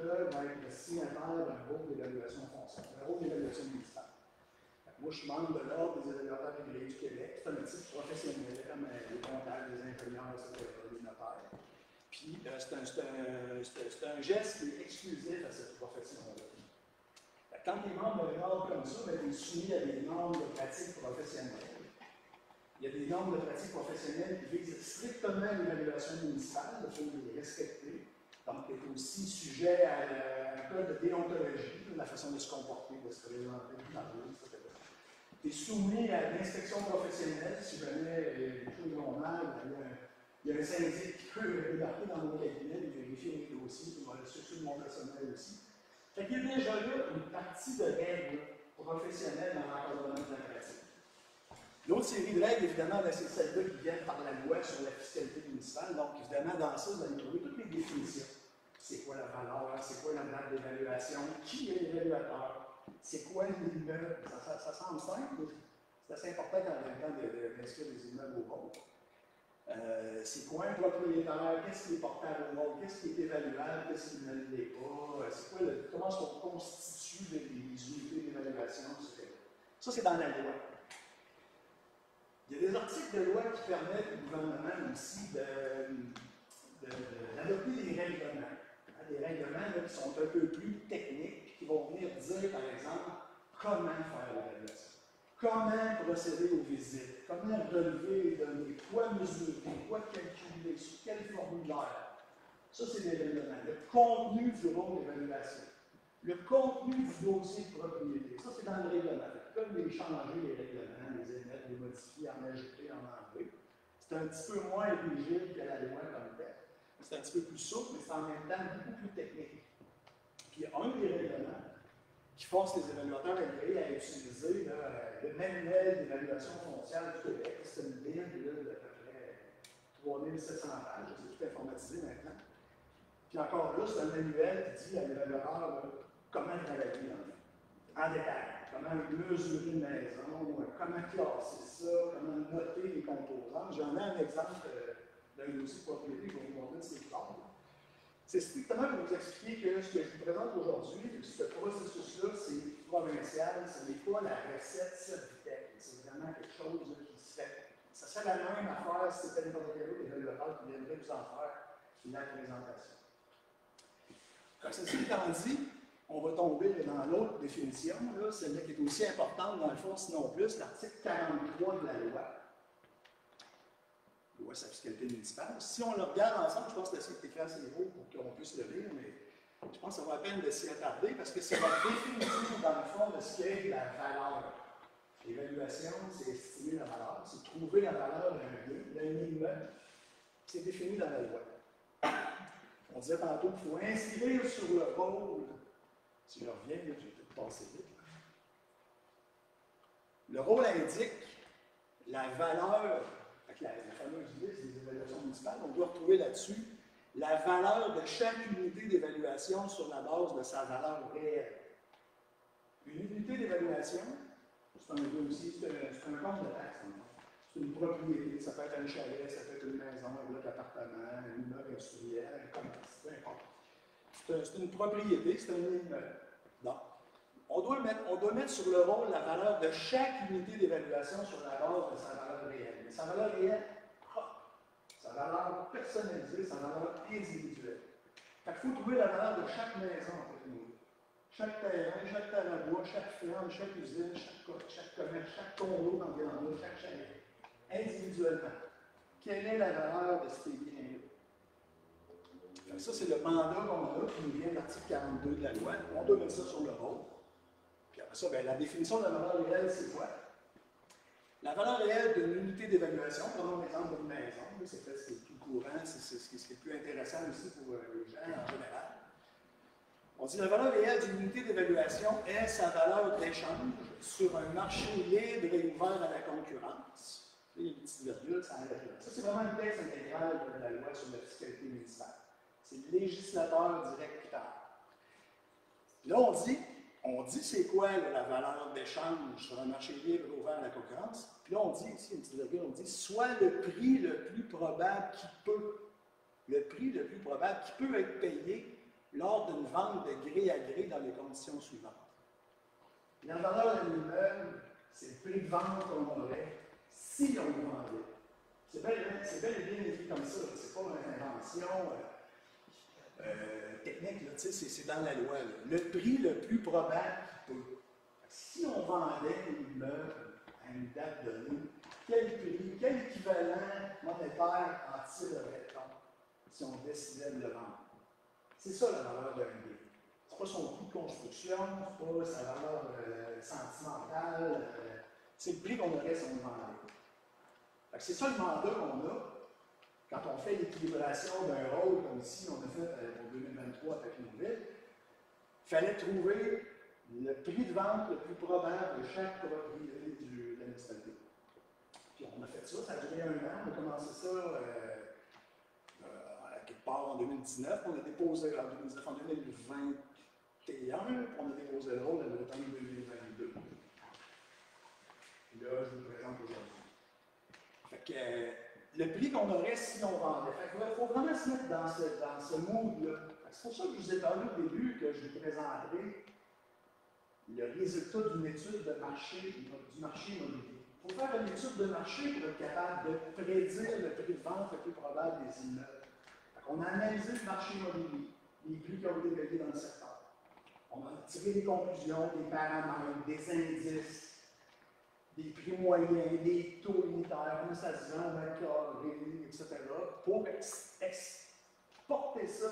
va être le signataire d'un rôle d'évaluation foncière, d'un rôle d'évaluation municipale. Moi, je suis membre de l'Ordre des évaluateurs réguliers du Québec. C'est un titre professionnel, comme les comptables, les ingénieurs, etc., les notaires. Puis, c'est un geste qui est exclusif à cette profession-là. Quand tu es membre d'un ordre comme ça, tu es soumis à des normes de pratique professionnelles. Il y a des normes de pratique professionnelles qui visent strictement l'évaluation municipale, il faut les respecter. Donc, tu es aussi sujet à un code de déontologie, la façon de se comporter, de se présenter dans le rue, etc. Tu es soumis à l'inspection professionnelle, si jamais les choses vont mal, il y a un syndic qui peut débarquer dans mon cabinet et vérifier les dossiers, puis le succès de mon personnel aussi. Fait qu'il y a déjà là une partie de règles professionnelles dans l'encadrement de la pratique. L'autre série de règles, évidemment, c'est celles-là qui viennent par la loi sur la fiscalité municipale. Donc, évidemment, dans ça, vous allez trouver toutes les définitions. C'est quoi la valeur, c'est quoi la date d'évaluation, qui est l'évaluateur, c'est quoi l'immeuble. Ça semble simple, mais c'est assez important quand on a le temps d'inscrire les immeubles au compte. C'est quoi un propriétaire, qu'est-ce qui est portable au monde, qu'est-ce qui est évaluable, qu'est-ce qui ne l'est pas, comment est-ce qu'on constitue les unités d'évaluation, etc. Ça, c'est dans la loi. Il y a des articles de loi qui permettent au gouvernement aussi d'adopter des règlements. Des règlements là, qui sont un peu plus techniques, qui vont venir dire, par exemple, comment faire l'évaluation. Comment procéder aux visites, comment relever les données, quoi mesurer, quoi calculer, sur quel formulaire. Ça, c'est des règlements. Le contenu du rôle d'évaluation. Le contenu du dossier de propriété. Ça, c'est dans le règlement. Comme les changer, les règlements, les émettre, les modifier, en ajouter, en enlever. C'est un petit peu moins rigide que la loi comme telle. C'est un petit peu plus souple, mais c'est en même temps beaucoup plus technique. Puis, un des règlements qui force les évaluateurs agréés à utiliser le manuel d'évaluation foncière du Québec. C'est une bible d'à peu près 3700 pages, c'est tout informatisé maintenant. Puis encore là, c'est un manuel qui dit à l'évaluateur comment travailler en détail, comment mesurer une maison, comment classer ça, comment noter les composantes. J'en ai un exemple d'un dossier de propriété que je vais vous montrer de ces plans. C'est strictement pour vous expliquer que ce que je vous présente aujourd'hui, ce processus-là, c'est provincial, ce n'est pas la recette servitelle. C'est vraiment quelque chose qui se fait. Ça serait la même affaire si c'était n'importe quel autre évaluateur qui viendrait vous en faire la présentation. Comme ceci étant dit, on va tomber dans l'autre définition, celle-là qui est aussi importante dans le fond, sinon plus, l'article 43 de la loi. Loi sur la fiscalité municipale. Si on le regarde ensemble, je pense que c'est écrit assez gros pour qu'on puisse le lire, mais je pense que ça vaut la peine de s'y attarder parce que c'est la définition, dans le fond, de ce qu'est la valeur. L'évaluation, c'est estimer la valeur, c'est trouver la valeur d'un immeuble. C'est défini dans la loi. On disait tantôt qu'il faut inscrire sur le rôle. Si je reviens, je vais peut-être passer vite. Le rôle indique la valeur. La fameuse liste des évaluations municipales, on doit retrouver là-dessus la valeur de chaque unité d'évaluation sur la base de sa valeur réelle. Une unité d'évaluation, c'est un compte de taxe. C'est une propriété, ça peut être un chalet, ça peut être une maison, un bloc d'appartement, un immeuble industriel, un commerce, peu importe. C'est une propriété, c'est un immeuble. Donc, on doit mettre sur le rôle la valeur de chaque unité d'évaluation sur la base de sa valeur réelle. Mais sa valeur réelle propre, sa valeur personnalisée, sa valeur individuelle. Il faut trouver la valeur de chaque maison en fait. Chaque terrain, chaque terrain à bois, chaque ferme, chaque usine, chaque commerce, chaque condo d'environnement, chaque chalet. Individuellement. Quelle est la valeur de ces biens-là? Ça, c'est le mandat qu'on a qui nous vient de l'article 42 de la loi. On doit mettre ça sur le rôle. Puis après ça, bien, la définition de la valeur réelle, c'est quoi? La valeur réelle d'une unité d'évaluation, prenons l'exemple d'une maison, c'est peut-être ce qui est plus courant, c'est ce qui est plus intéressant aussi pour les gens en général. On dit la valeur réelle d'une unité d'évaluation est sa valeur d'échange sur un marché libre et ouvert à la concurrence. Il y a une petite virgule, ça enlève là. Ça, c'est vraiment le texte intégral de la loi sur la fiscalité municipale. C'est le législateur directeur. Là, on dit c'est quoi là, la valeur d'échange sur un marché libre et ouvert à la concurrence. Puis là, on dit, ici, une petite virgule, on dit soit le prix le plus probable qui peut. Le prix le plus probable qui peut être payé lors lors d'une vente de gré à gré dans les conditions suivantes. La valeur d'un immeuble, c'est le prix de vente qu'on aurait si on le vendait. C'est bel et bien écrit comme ça, c'est pas une invention technique, là, c'est dans la loi. Là. Le prix le plus probable qui peut. Si on vendait un immeuble à une date donnée, quel prix, quel équivalent monétaire en tirerait-on si on décidait de le vendre? C'est ça la valeur d'un bien. Ce n'est pas son coût de construction, ce n'est pas sa valeur sentimentale, c'est le prix qu'on aurait si on le vendait. C'est ça le mandat qu'on a quand on fait l'équilibration d'un rôle comme ici, on a fait en 2023 à Papineauville. Il fallait trouver le prix de vente le plus probable de chaque propriété de la municipalité. Puis on a fait ça, ça a duré un an, on a commencé ça quelque part en 2019, on a déposé en 2019, en 2021, puis on a déposé le rôle à l'automne 2022. Puis là, je vous le présente aujourd'hui. Fait que le prix qu'on aurait si on vendait. Il faut vraiment se mettre dans ce mood-là. C'est pour ça que je vous ai parlé au début que je vous présenterai le résultat d'une étude de marché, du marché immobilier. Il faut faire une étude de marché pour être capable de prédire le prix de vente le plus probable des immeubles. On a analysé le marché immobilier, les prix qui ont été payés dans le secteur. On a tiré des conclusions, des paramètres, des indices, des prix moyens, des taux unitaires, comment ça se vend, mètre carré, etc., pour exporter ça,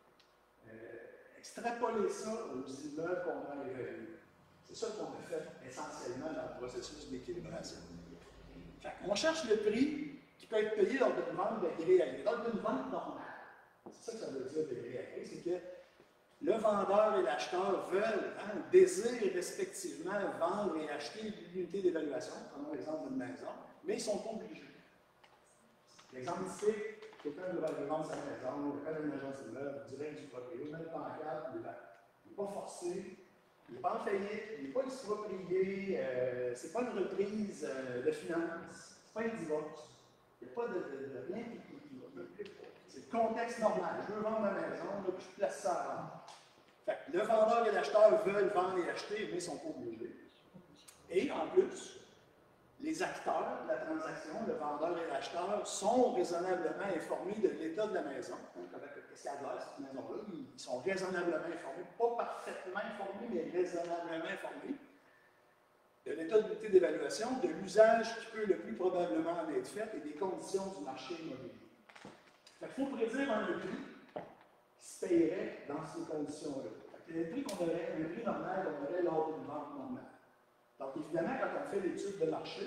extrapoler ça aux immeubles qu'on a évalués. C'est ça qu'on a fait essentiellement dans le processus d'équilibration. On cherche le prix qui peut être payé lors d'une vente de gré à gré, lors d'une vente normale. C'est ça que ça veut dire de gré à gré, c'est que le vendeur et l'acheteur veulent, désirent respectivement vendre et acheter l'unité d'évaluation, prenons l'exemple d'une maison, mais ils ne sont pas obligés. L'exemple ici, quelqu'un veut vendre sa maison, il appelle une agence d'immeuble, direct du propriétaire, met le pancarte, il n'est pas forcé, il n'est pas en faillite, il n'est pas exproprié, ce n'est pas une reprise de finances, ce n'est pas un divorce. Il n'y a pas de rien qui. C'est le contexte normal. Je veux vendre ma maison, là, puis je place ça à vendre. Fait que le vendeur et l'acheteur veulent vendre et acheter, mais ils ne sont pas obligés. Et en plus, les acteurs de la transaction, le vendeur et l'acheteur, sont raisonnablement informés de l'état de la maison. Qu'est-ce qu'il y a de l'air, cette maison-là? Ils sont raisonnablement informés, pas parfaitement informés, mais raisonnablement informés de l'état de l'unité d'évaluation, de l'usage qui peut le plus probablement en être fait et des conditions du marché immobilier. Il faut prédire un prix qui se paierait dans ces conditions-là. Le prix qu'on aurait, un prix normal qu'on aurait lors d'une vente normale. Donc, évidemment, quand on fait l'étude de marché,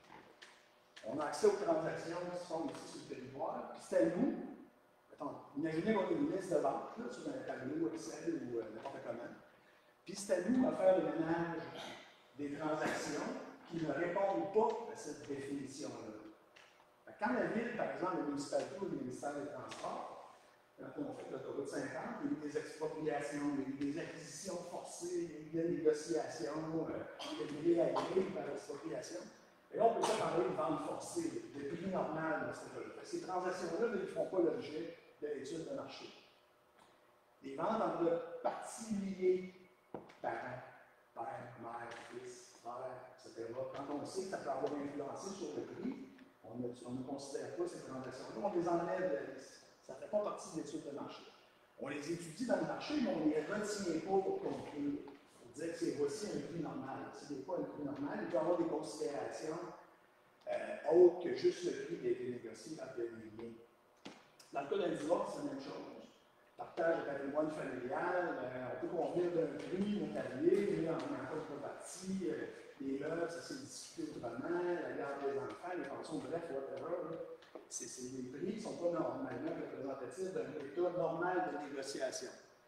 on a accès aux transactions qui se font ici sur le territoire. Puis c'est à nous, imaginez qu'on ait une liste de vente là, sur un tableau Excel ou n'importe comment. Puis c'est à nous à faire le ménage des transactions qui ne répondent pas à cette définition-là. Quand la ville, par exemple, la municipalité ou le ministère des Transports, quand on fait l'autoroute 50, il y a eu des expropriations, il y a eu des acquisitions forcées, il y a eu des négociations, il y a eu des agrès par expropriation. Et là, on peut pas parler de vente forcée, de prix normal dans ce cas-là. Ces transactions-là ne font pas l'objet de l'étude de marché. Les ventes entre parties liées, parents, père, mère, fils, frère, etc., quand on sait que ça peut avoir influencé sur le prix, on ne considère pas ces transactions-là, on les enlève de la liste. Ça ne fait pas partie de l'étude de marché. On les étudie dans le marché, mais on ne les retient pas pour conclure. Pour dire que c'est voici un prix normal. Ce n'est pas un prix normal, il peut y avoir des considérations autres que juste le prix qui a été négocié entre les biens. Dans le cas d'un divorce, c'est la même chose. Partage de patrimoine familial, on peut convenir d'un prix notarié, mais en contrepartie, les meubles, ça s'est discuté autrement, la garde des enfants, les pensions, bref, whatever. Les prix qui ne sont pas normalement représentatifs d'un état normal de négociation.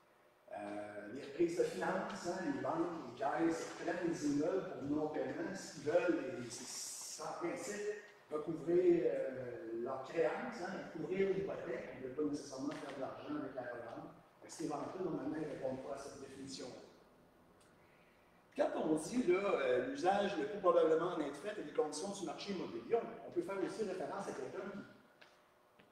Les reprises de finances, les banques, les caisses prennent les immeubles pour non-paiement s'ils veulent, en principe, recouvrir leurs créances, couvrir l'hypothèque, ils ne veulent pas nécessairement faire de l'argent avec la revente. Ces ventes-là, normalement, ne répondent pas à cette définition-là. Quand on dit l'usage le plus probablement en être fait et les conditions du marché immobilier, on peut faire aussi référence à quelqu'un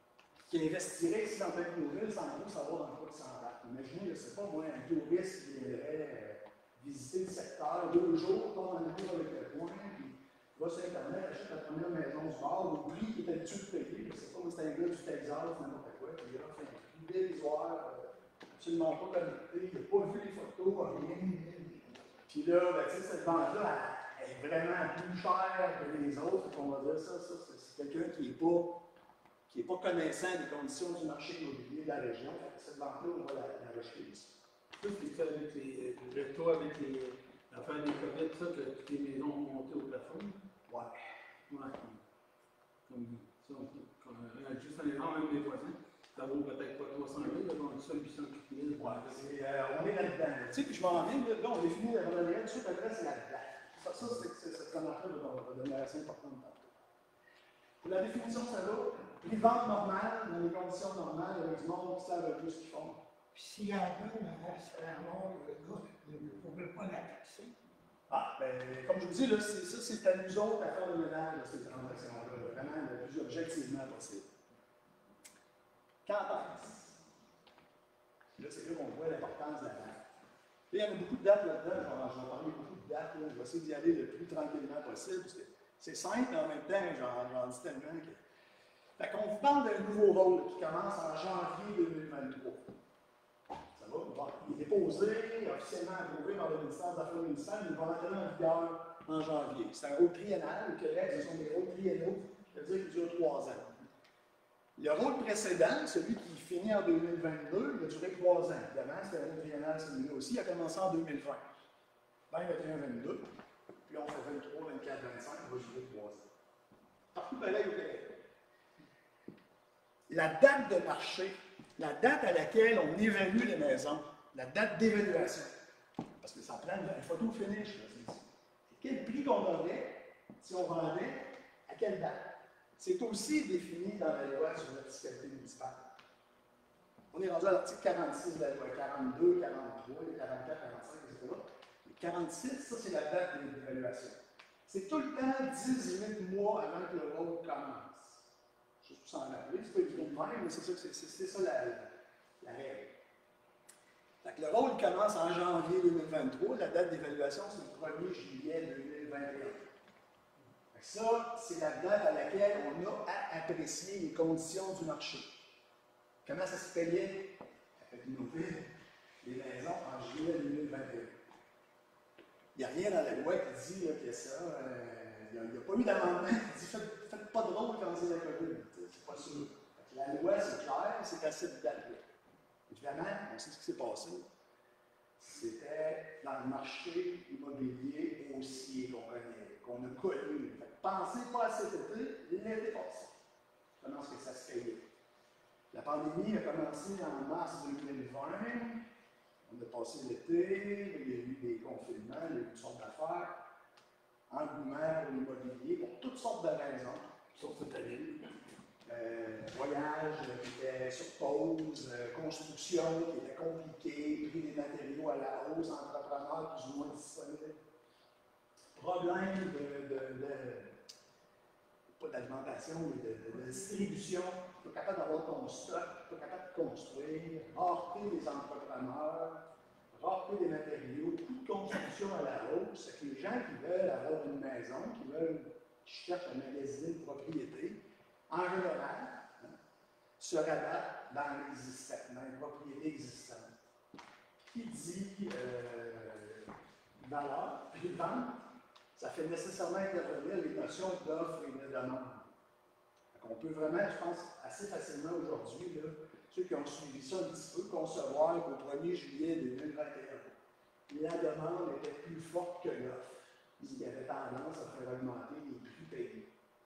qui investirait ici dans Blainville, sans gros savoir dans quoi il s'embarque. Imaginez, je ne sais pas, moi, un touriste qui viendrait visiter le secteur 2 jours, tombe en amour avec le coin, puis va sur Internet, achète la première maison du bord, au prix qu'il est habitué de payer, je ne sais pas, moi, c'est un gars du Texas, n'importe quoi, puis là, fait un prix dérisoire, absolument pas connecté, il n'a pas vu les photos, rien. Puis là, ben, tu sais, cette vente-là, elle est vraiment plus chère que les autres, on va dire ça, c'est quelqu'un qui n'est pas connaissant des conditions du marché immobilier de la région. Cette vente-là, on va la rejeter ici. Tout ce qui fait avec le toit, avec l'affaire des COVID, ça, que toutes les maisons ont monté au plafond. Ouais. Ouais. Comme ça, juste un énorme, même des voisins. Ça vaut peut-être pas 300 000, là, on dit ça, 800 000. Ouais, on est là-dedans. Tu sais, puis je m'en rends bien, là, on définit la valeur réelle, tout de suite après, c'est la date. Ça, cette connaissance-là va devenir assez importante. Pour la définition, ça va. Les ventes normales, dans les conditions normales, il y a du monde qui savent plus ce qu'ils font. Puis s'il y en a un salaire, le gars ne pouvait pas la taxer. Ah, ben, comme je vous dis, là, ça, c'est à nous autres à faire le ménage de ces transactions-là, vraiment le plus objectivement possible. Quand est-ce? Là, c'est là qu'on voit l'importance de la date. Il y en a beaucoup de dates là-dedans, je vais parler beaucoup de dates, là. Je vais essayer d'y aller le plus tranquillement possible, parce que c'est simple, mais en même temps, j'en dis tellement que. Fait qu'on vous parle d'un nouveau rôle qui commence en janvier 2023. Ça va? Bon, il est déposé, officiellement approuvé par le ministère des Affaires municipales, il va entrer en vigueur en janvier. C'est un rôle triennal, le Québec, ce sont des rôles triennaux, c'est-à-dire qu'ils durent 3 ans. Le rôle précédent, celui qui finit en 2022, il a duré 3 ans. Évidemment, c'était un rôle triennal celui-là aussi, il a commencé en 2020. 2021-22, puis on fait 23, 24, 25, on va durer 3 ans. Partout pareil au Québec. La date de marché, la date à laquelle on évalue les maisons, la date d'évaluation, parce que ça prend une photo finish, c'est quel prix qu'on aurait si on vendait, à quelle date. C'est aussi défini dans la loi sur la fiscalité municipale. On est rendu à l'article 46 de la loi, 42, 43, 44, 45, etc. Le 46, ça c'est la date d'évaluation. C'est tout le temps 18 mois avant que le rôle commence. Juste pour s'en rappeler, c'est pas évident de même, mais c'est ça la règle. Donc, le rôle commence en janvier 2023, la date d'évaluation c'est le 1er juillet 2021. Ça, c'est la date à laquelle on a à apprécier les conditions du marché. Comment ça se payait avec Innoville, les maisons en juillet 2021. Il n'y a rien dans la loi qui dit là, que ça. Il n'y a pas eu d'amendement qui dit faites pas de rôle quand c'est la COVID. C'est pas sûr. La loi, c'est clair, c'est à cette date-là. Évidemment, on sait ce qui s'est passé. C'était dans le marché immobilier haussier qu'on a connu. Pensez pas à cet été, l'été passé. Comment est-ce que ça se payait? La pandémie a commencé en mars 2020. On a passé l'été, il y a eu des confinements, il y a eu toutes sortes d'affaires. Engouement pour l'immobilier, pour toutes sortes de raisons. Sauf cette année. Voyage qui était sur pause, construction qui était compliquée, prix des matériaux à la hausse, entrepreneurs plus ou moins disponibles. Problème pas d'alimentation, mais de distribution. Tu es capable d'avoir ton stock, tu es capable de construire, rareté des entrepreneurs, rareté des matériaux, coût de construction à la hausse. C'est que les gens qui veulent avoir une maison, qui cherchent à magasiner une propriété, en général, se rabattent dans les propriétés existantes. Qui dit valeur, prix de vente, ça fait nécessairement intervenir les notions d'offre et de demande. On peut vraiment, je pense, assez facilement aujourd'hui, ceux qui ont suivi ça un petit peu, concevoir qu'au 1er juillet 2021, la demande était plus forte que l'offre. Il y avait tendance à faire augmenter les prix payés.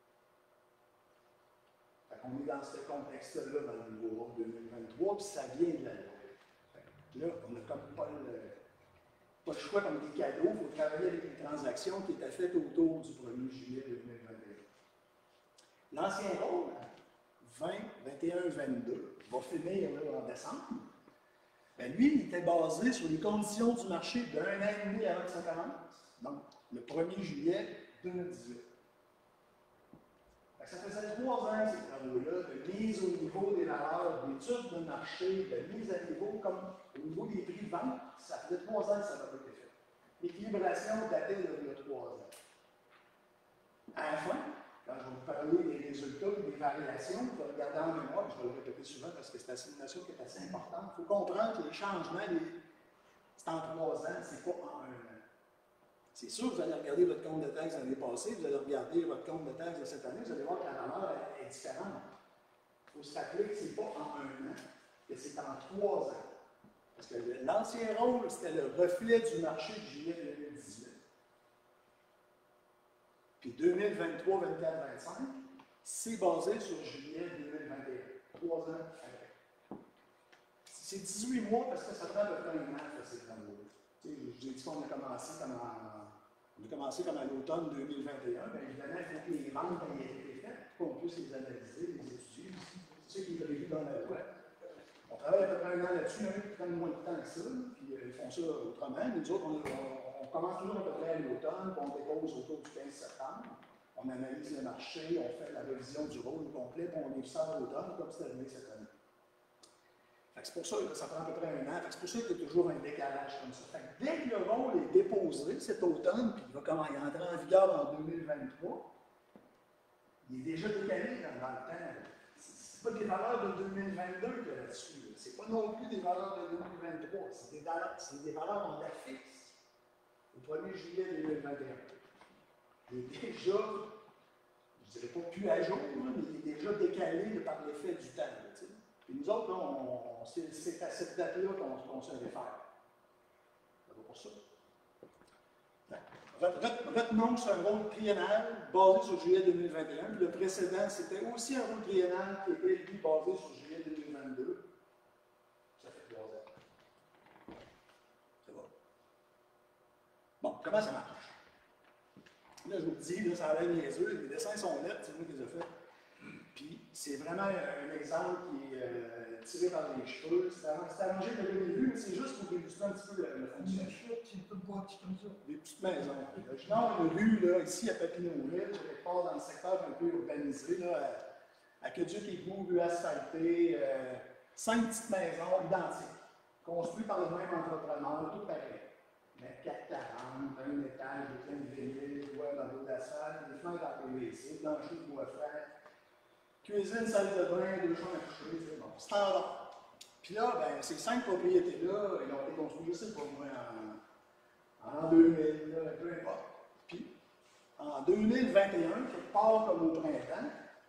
On est dans ce contexte-là dans le nouveau rôle 2023, puis ça vient de la loi. Là, on n'a comme pas le choix comme des cadeaux, il faut travailler avec les transactions qui étaient faites autour du 1er juillet 2021. L'ancien rôle, 20, 21, 22, va finir là, en décembre. Ben, lui, il était basé sur les conditions du marché d'un an et demi avant que ça commence, donc le 1er juillet 2018. Ça faisait 3 ans, ces travaux-là, de mise au niveau des valeurs, d'études de marché, de mise à niveau, comme au niveau des prix de vente. Ça faisait 3 ans que ça n'avait pas été fait. L'équilibration datait de 3 ans. À la fin, quand je vais vous parler des résultats et des variations, vous allez regarder en mémoire, je vais le répéter souvent parce que c'est une notion qui est assez importante. Il faut comprendre que les changements, c'est en 3 ans, c'est pas en 1 an. C'est sûr que vous allez regarder votre compte de taxes l'année passée, vous allez regarder votre compte de taxes de cette année, vous allez voir que la valeur est différente. Il faut se rappeler que ce n'est pas en 1 an, que c'est en 3 ans. Parce que l'ancien rôle, c'était le reflet du marché de juillet 2018. Puis 2023, 2024, 2025, c'est basé sur juillet 2021. 3 ans après. C'est 18 mois parce que ça prend à peu près 1 an de faire ces travaux-là. J'ai dit qu'on a commencé comme à l'automne 2021. Bien évidemment, il faut que les ventes aient été faites, pour qu'on puisse les analyser, les étudier. C'est ça qui est prévu dans la loi. On travaille à peu près 1 an là-dessus, il y en a qui prennent moins de temps que ça, puis ils font ça autrement. Nous autres, on commence toujours à peu près à l'automne, puis on dépose autour du 15 septembre. On analyse le marché, on fait la révision du rôle complet, puis on est ça à l'automne, comme c'était arrivé cette année. C'est pour ça que ça prend à peu près 1 an. C'est pour ça qu'il y a toujours un décalage comme ça. Dès que le rôle est déposé cet automne, puis il va entrer en vigueur en 2023, il est déjà décalé dans le temps. Ce n'est pas des valeurs de 2022 qu'il y a là-dessus. Ce n'est pas non plus des valeurs de 2023. C'est des valeurs en date fixe. Au 1er juillet 2021. Il est déjà, je ne dirais pas plus à jour, mais il est déjà décalé par l'effet du temps. Et nous autres, c'est à cette date-là qu'on se réfère. Ça va pour ça. Retenons que c'est un rôle triennal basé sur juillet 2021. Puis le précédent, c'était aussi un rôle triennal qui était, lui, basé sur juillet 2022. Ça fait 3 ans. Ça va. Bon, comment ça marche? Là, je vous le dis, là, ça a l'air niaiseux. Les dessins sont nets, c'est moi qui les ai faits. Puis, c'est vraiment un exemple qui est tiré par les cheveux. C'est arrangé de le début, mais c'est juste pour illustrer un petit peu le fonctionnement. C'est un peu bâti comme ça. Des petites maisons. Genre une rue, là, ici à Papineauville, quelque part dans le secteur un peu urbanisé, là, à Aqueduc-Égout, rue asphaltée, 5 petites maisons identiques, construites par le même entrepreneur, tout pareil. Mais 440, un étage, des plein de vinyle, toit dans l'eau d'asphalte, des fenêtres en PVC, plancher de bois franc, cuisine, salle de bain, 2 chambres à coucher, c'est bon, standard. Puis là, ben, ces 5 propriétés-là, ils ont été construites, je sais pas moi, en 2000, là, peu importe. Puis, en 2021, quelque part comme au printemps,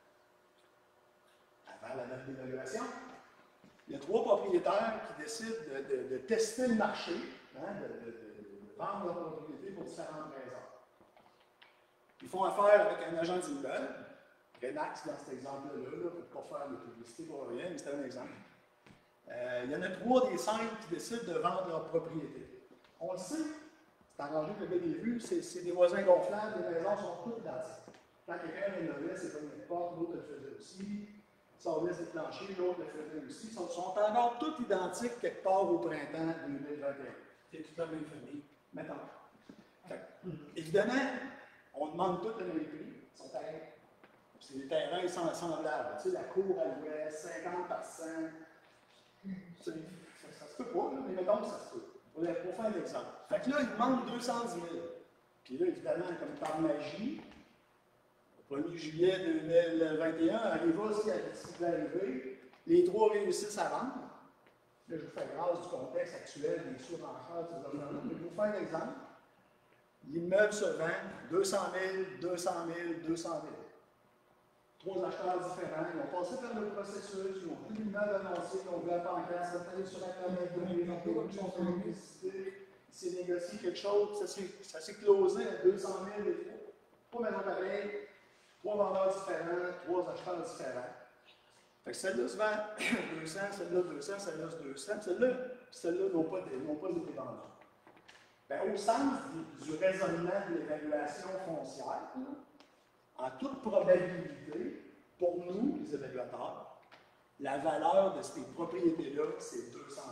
avant la date d'évaluation, il y a 3 propriétaires qui décident de tester le marché, hein, de vendre leur propriété pour différentes raisons. Ils font affaire avec un agent d'immeuble, Remax dans cet exemple-là, pour ne pas faire de publicité pour rien, mais c'est un exemple. Il y en a 3 des 5 qui décident de vendre leur propriété. On le sait, c'est arrangé que le gars des vues, c'est des voisins gonflables, les maisons sont toutes identiques. Quand quelqu'un rénovait, c'est comme une porte, l'autre le faisait aussi. Ça laisse le plancher, l'autre le faisait aussi. Ils sont encore toutes identiques quelque part au printemps 2021. C'est toute la même famille. Maintenant. Évidemment, on demande tout le même prix. Ils sont pareils. C'est des terrains semblables. Tu sais, la cour à l'ouest, 50 par 100. Ça se peut pas, là, mais mettons que ça se peut. Pour faire un exemple. Fait que là, ils demandent 210 000. Puis là, évidemment, comme par magie, au 1er juillet 2021, arriva aussi à ce qui va arriver, les 3 réussissent à vendre. Là, je vous fais grâce du contexte actuel des surenchères, je vais vous faire un exemple. L'immeuble se vend 200 000, 200 000, 200 000. 3 acheteurs différents, ils ont passé par le processus, ils ont pris l'immeuble annoncé, ils ont vu la pancarte, ça allé sur Internet, ils ont fait une publicité, il s'est négocié quelque chose, ça s'est closé à 200 000 et 3 maisons pareilles, 3 vendeurs différents, 3 acheteurs différents. Fait que celle-là se vend 200, celle-là 200, celle-là 200, celle-là n'ont pas été vendues. Ben, au sens du raisonnement de l'évaluation foncière, là, en toute probabilité, pour nous, les évaluateurs, la valeur de ces propriétés-là, c'est 200 000.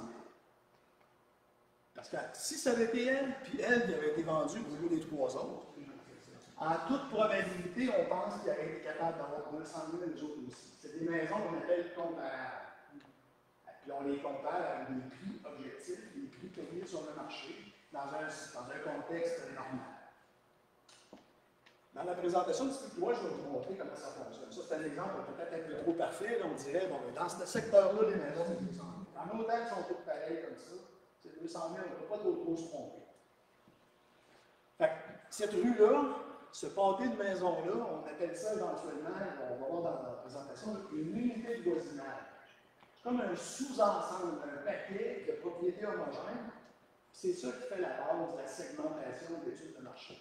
Parce que si ça avait été elle, puis elle qui avait été vendue au lieu des 3 autres, En toute probabilité, on pense qu'il aurait été capable d'avoir 200 000 les autres aussi. C'est des maisons qu'on appelle comparables. Puis on les compare avec des prix objectifs, des prix payés sur le marché, dans un contexte normal. Dans la présentation du cycle 3, je vais vous montrer comment ça fonctionne. Ça, c'est un exemple peut-être un peu trop parfait. Là, on dirait, bon, dans ce secteur-là, les maisons, c'est 200 000. En autant qu'elles sont toutes pareilles comme ça, c'est 200 000, on ne peut pas trop se tromper. Fait que, cette rue-là, ce pâté de maisons-là, on appelle ça éventuellement, on va voir dans la présentation, une unité de voisinage. C'est comme un sous-ensemble, un paquet de propriétés homogènes. C'est ça qui fait la base de la segmentation de l'étude de marché.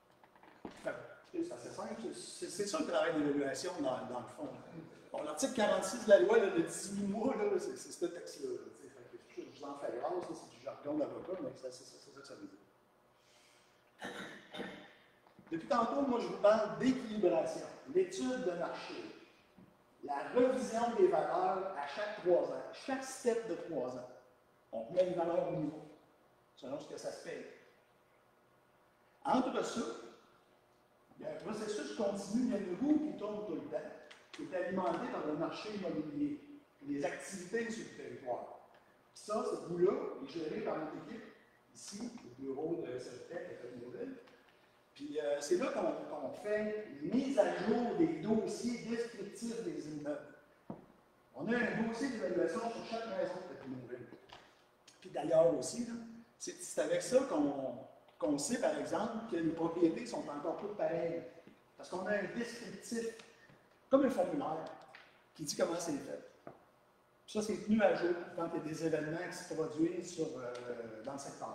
C'est assez simple, c'est ça le travail d'évaluation dans le fond. Bon, l'article 46 de la loi, là, le 18 mois, c'est ce texte-là. Je vous en fais grâce, c'est du jargon d'avocat, mais c'est ça que ça veut dire. Depuis tantôt, moi, je vous parle d'équilibration, l'étude de marché, la revision des valeurs à chaque 3 ans, chaque step de 3 ans. On met une valeur au niveau, selon ce que ça se paye. Entre ça, il y a un processus continu, il y a une roue qui tourne tout le temps, qui est alimentée par le marché immobilier, les activités sur le territoire. Puis ça, cette roue-là est gérée par notre équipe, ici, au bureau de SFTech à Côte-Nouvelle. Puis c'est là qu'on fait les mises à jour des dossiers descriptifs des immeubles. On a un dossier d'évaluation sur chaque maison de Côte-Nouvelle. Puis d'ailleurs aussi, c'est avec ça qu'on sait, par exemple, que les propriétés sont encore toutes pareilles. Parce qu'on a un descriptif, comme un formulaire, qui dit comment c'est fait. Puis ça, c'est tenu à jour quand il y a des événements qui se produisent dans le secteur.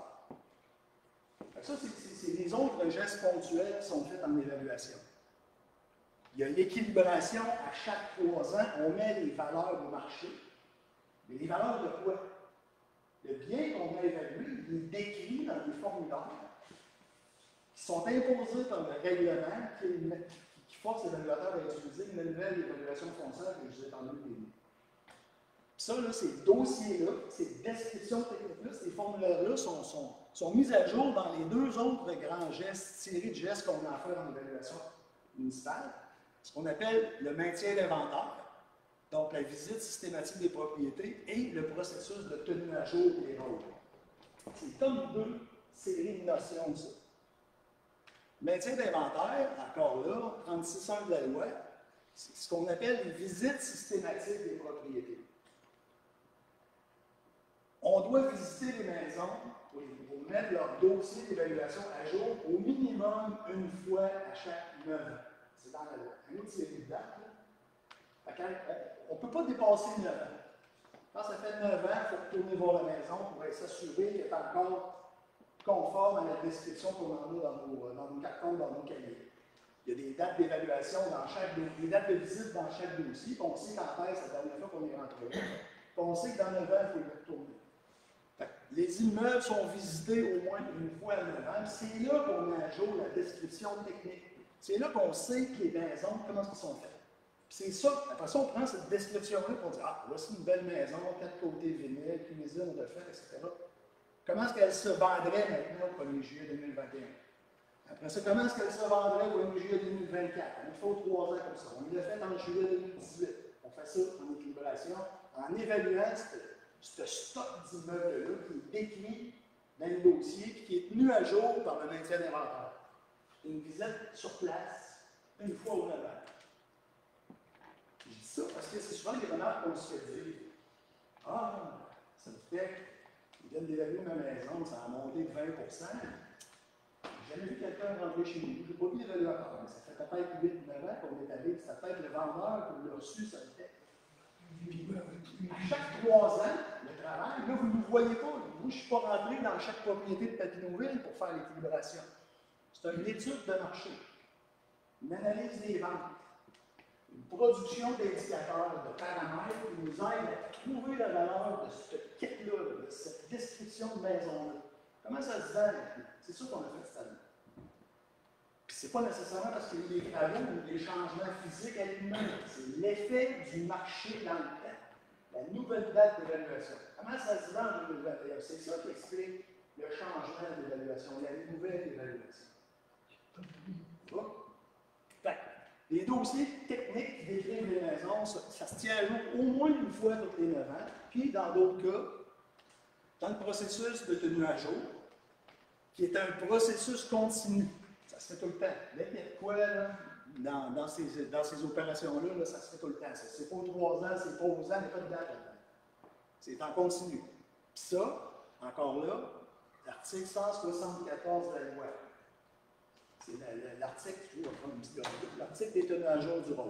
Ça, c'est les autres gestes ponctuels qui sont faits en évaluation. Il y a l'équilibration à chaque 3 ans, on met les valeurs au marché. Mais les valeurs de quoi? Le bien qu'on a évalué, il est décrit dans des formulaires qui sont imposés par le règlement qui force l'évaluateur à utiliser une nouvelle évaluation foncière que je vous ai parlé au début. Ça, là, ces dossiers-là, ces descriptions techniques-là, ces formulaires-là sont mis à jour dans les 2 autres grands gestes, séries de gestes qu'on a à faire en évaluation municipale, ce qu'on appelle le maintien d'inventaire, donc la visite systématique des propriétés et le processus de tenue à jour des rôles. C'est comme 2 séries de notions de ça. Maintien d'inventaire, encore là, 36.1 de la loi, c'est ce qu'on appelle les visites systématiques des propriétés. On doit visiter les maisons pour mettre leur dossier d'évaluation à jour au minimum une fois à chaque 9 ans. C'est dans la loi. Un autre série de dates. On ne peut pas dépasser 9 ans. Quand ça fait 9 ans, il faut retourner voir la maison pour s'assurer qu'elle est encore conforme à la description qu'on en a dans nos cartons, dans nos cahiers. Il y a des dates d'évaluation des dates de visite dans chaque dossier, puis on sait quand est-ce la dernière fois qu'on est rentré là. Puis on sait que dans 9 ans, il faut y retourner. Les immeubles sont visités au moins une fois à 9 ans. C'est là qu'on met à jour la description technique. C'est là qu'on sait que les maisons, comment elles sont faites. C'est ça, après ça, on prend cette description-là et on dit, ah, voici une belle maison, 4 côtés vinyle, cuisine, refaite, etc. Comment est-ce qu'elle se vendrait maintenant au 1er juillet 2021? Après ça, comment est-ce qu'elle se vendrait au 1er juillet 2024? Il faut 3 ans comme ça. On l'a fait en juillet 2018. On fait ça en équilibration, en évaluant ce stock d'immeubles-là qui est décrit dans le dossier et qui est tenu à jour par le maintien d'inventaire. Une visite sur place, une fois au 9 ans. Je dis ça parce que c'est souvent des remarques qu'on se fait dire. Ah, ça me fait qu'ils viennent d'évaluer ma maison, ça a monté de 20 J'ai jamais vu quelqu'un rentrer chez nous. Je n'ai pas vu l'évaluateur, mais ça fait peut-être 8-9 ans qu'on est allé, ça peut être le vendeur qu'on l'a reçu, ça le fait. Puis, à chaque 3 ans, le travail, là, vous ne le voyez pas. Moi, je ne suis pas rentré dans chaque propriété de Papineauville pour faire l'équilibration. C'est une étude de marché, une analyse des ventes, une production d'indicateurs, de paramètres qui nous aident à trouver la valeur de ce kit-là, de cette description de maison-là. Comment ça se vend? C'est ça qu'on a fait cette année. Puis c'est pas nécessairement parce qu'il y a des travaux ou des changements physiques à l'immeuble. C'est l'effet du marché dans le temps. La nouvelle date d'évaluation. Comment ça se vend en 2021? C'est ça qui explique le changement d'évaluation, la nouvelle évaluation. Bon. Fait que les dossiers techniques qui décrivent les maisons, ça se tient à jour au moins une fois tous les 9 ans. Puis, dans d'autres cas, dans le processus de tenue à jour, qui est un processus continu, ça se fait tout le temps. Dès qu'il y a de quoi, là, dans ces opérations-là, là, ça se fait tout le temps. C'est pas 3 ans, c'est pas aux ans, il n'y a pas de date là-dedans. C'est en continu. Puis ça, encore là, l'article 174 de la loi. C'est l'article, je vais prendre une petite gorgée, l'article des tenues à jour du rôle.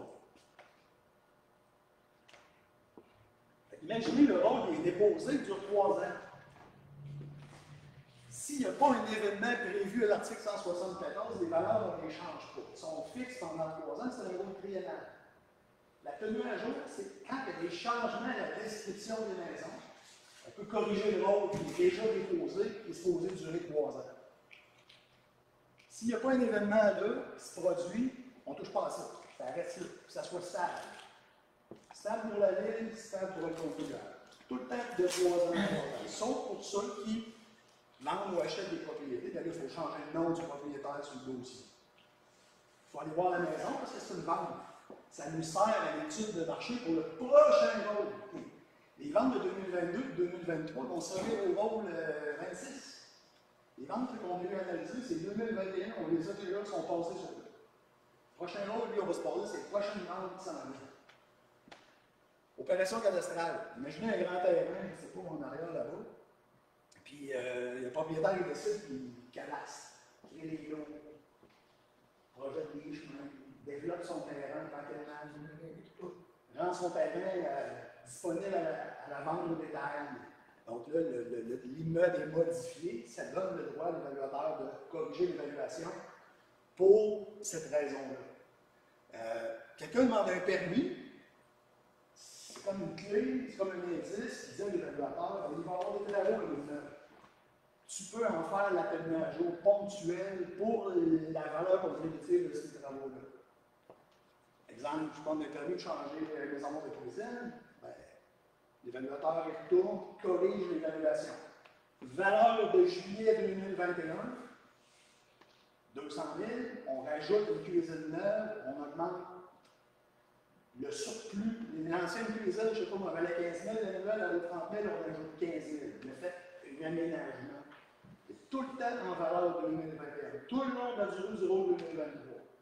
Imaginez, le rôle est déposé, il dure 3 ans. S'il n'y a pas un événement prévu à l'article 174, les valeurs, on ne les change pas. Ils sont fixes pendant 3 ans, c'est un rôle triennal. La tenue à jour, c'est quand il y a des changements à la description des maisons, on peut corriger le rôle qui est déjà déposé, qui est supposé durer 3 ans. S'il n'y a pas un événement là qui se produit, on ne touche pas à ça. Ça reste là, que ça soit stable. Stable pour la ville, stable pour le contribuable. Tout le temps de 3 ans. Sauf pour ceux qui vendent ou achètent des propriétés. D'ailleurs, il faut changer le nom du propriétaire sur le dossier. Il faut aller voir la maison parce que c'est une vente. Ça nous sert à l'étude de marché pour le prochain rôle. Les ventes de 2022 et 2023 vont servir au rôle 26. Les ventes qu'on a eu analysées, c'est 2021, on les a déjà, sont passées sur le prochain rôle, lui, on va se parler, c'est les prochaines ventes qui s'en viennent. Opération cadastrale. Imaginez un grand terrain, je ne sais pas, en arrière là-bas. Puis le propriétaire il décide qu'il cadastre, qu'il crée les lots, projette des chemins, développe son terrain tranquillement, rend son terrain disponible à la vente au détail. Donc là, l'immeuble est modifié, ça donne le droit à l'évaluateur de corriger l'évaluation pour cette raison-là. Quelqu'un demande un permis, c'est comme une clé, c'est comme un indice qui dit à l'évaluateur, il va y avoir des travaux à l'immeuble. Tu peux en faire la tenue à jour ponctuelle pour la valeur contributive de ces travaux-là. Exemple, je prends un permis de changer les amours de cuisine, l'évaluateur retourne, corrige l'évaluation. Valeur de juillet 2021, 200 000, on rajoute une cuisine neuve, on augmente le surplus. L'ancienne cuisine, je ne sais pas, on valait 15 000, la nouvelle, elle vaut 30 000, on ajoute 15 000. Le fait, un aménagement. C'est tout le temps en valeur 2021. Tout le long de la durée du rôle 2023.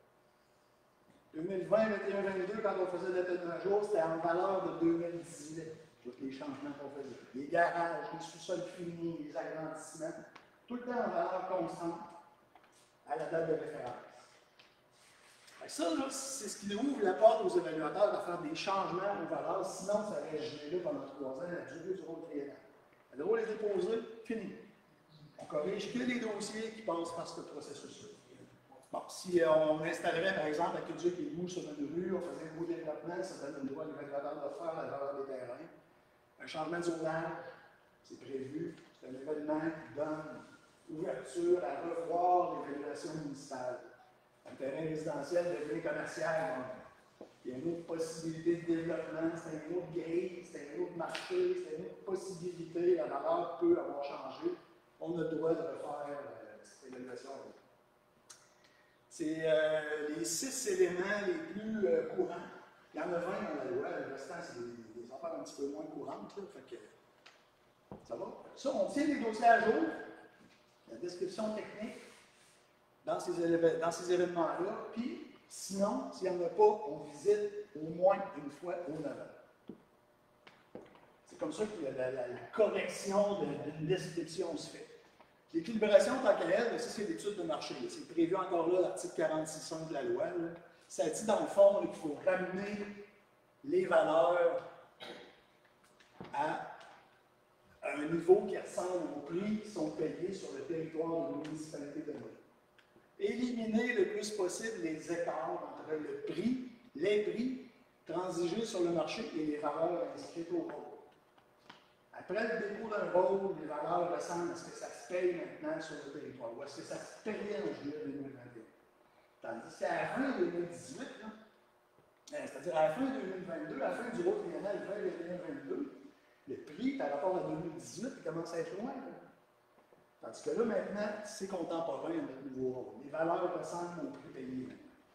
2020, 2021, 2022, quand on faisait la tenue à jour, c'était en valeur de 2018. Tous les changements qu'on faisait. Les garages, les sous-sols finis, les agrandissements, tout le temps en valeur constante à la date de référence. Ça, c'est ce qui ouvre la porte aux évaluateurs à faire des changements aux valeurs, sinon ça reste gelé pendant 3 ans, la durée du rôle triennal. Le rôle est déposé, fini. On corrige que les dossiers qui passent par ce processus-là. Bon, si on installerait, par exemple, la culture qui est mou sur une rue, on faisait un nouveau développement, ça donne le droit à l'évaluateur de faire la valeur des terrains. Un changement de zonage, c'est prévu, c'est un événement qui donne ouverture à revoir l'évaluation municipale. Un terrain résidentiel devient commercial. Il y a une autre possibilité de développement, c'est un autre grille, c'est un autre marché, c'est une autre possibilité, la valeur peut avoir changé. On a le droit de refaire cette évaluation. C'est les 6 éléments les plus courants. Il y en a 20 dans la loi, le restant, c'est des affaires un petit peu moins courantes. Là, fait que, ça va? Ça, on tient les dossiers à jour, la description technique dans ces événements-là, puis sinon, s'il n'y en a pas, on visite au moins une fois au 9 ans. C'est comme ça que la correction d'une description se fait. L'équilibration tant qu'à elle, ça c'est l'étude de marché. C'est prévu encore là, l'article 46.5 de la loi. Là. Ça dit dans le fond qu'il faut ramener les valeurs à un niveau qui ressemble aux prix qui sont payés sur le territoire de la municipalité de Montréal. Éliminer le plus possible les écarts entre les prix transigés sur le marché et les valeurs inscrites au rôle. Après le dépôt d'un rôle, les valeurs ressemblent à ce que ça se paye maintenant sur le territoire, ou à ce que ça se payait en juillet 2021. Tandis qu'à la fin 2018, c'est-à-dire à la fin 2022, à la fin du rôle triennal, fin 2022, le prix par rapport à 2018 il commence à être loin. Là. Tandis que là, maintenant, c'est contemporain à notre nouveau rôle. Les valeurs ressemblent au prix payé.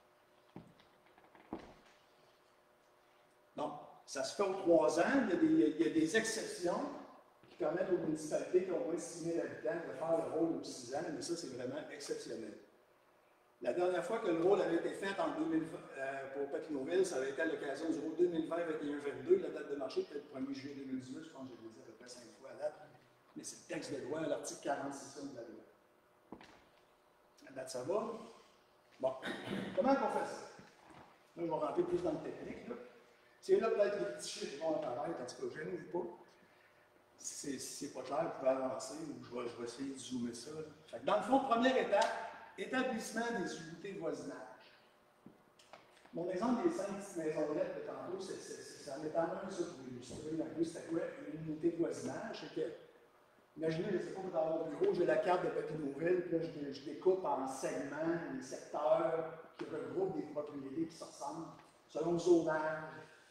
Donc, ça se fait aux 3 ans. Il y a des exceptions qui permettent aux municipalités qui ont moins de 6 000 habitants de faire le rôle aux 6 ans, mais ça, c'est vraiment exceptionnel. La dernière fois que le rôle avait été fait en 2020, pour Papineauville, ça avait été à l'occasion du rôle 2020-21-22. La date de marché était le 1er juillet 2018, je pense que je l'ai dit à peu près 5 fois à date. Mais c'est le texte de loi, l'article 46 de la loi. À date, ça va? Bon. Comment on fait ça? Là, je vais rentrer plus dans le technique. Là. C'est là peut-être les petits chiffres vont apparaître, en tout cas, je ne sais pas. Si c'est pas clair, vous pouvez avancer ou je vais essayer de zoomer ça. Fait que dans le fond, première étape, établissement des unités de voisinage. Mon exemple des 5 petites maisonnettes de tantôt, ça m'est en un ça pour illustrer un peu c'était quoi une unité de voisinage. C'est que, imaginez, je ne sais pas, dans mon bureau, j'ai la carte de Papineauville, puis là, je découpe en segments les secteurs qui regroupent des propriétés qui se ressemblent selon le zonage,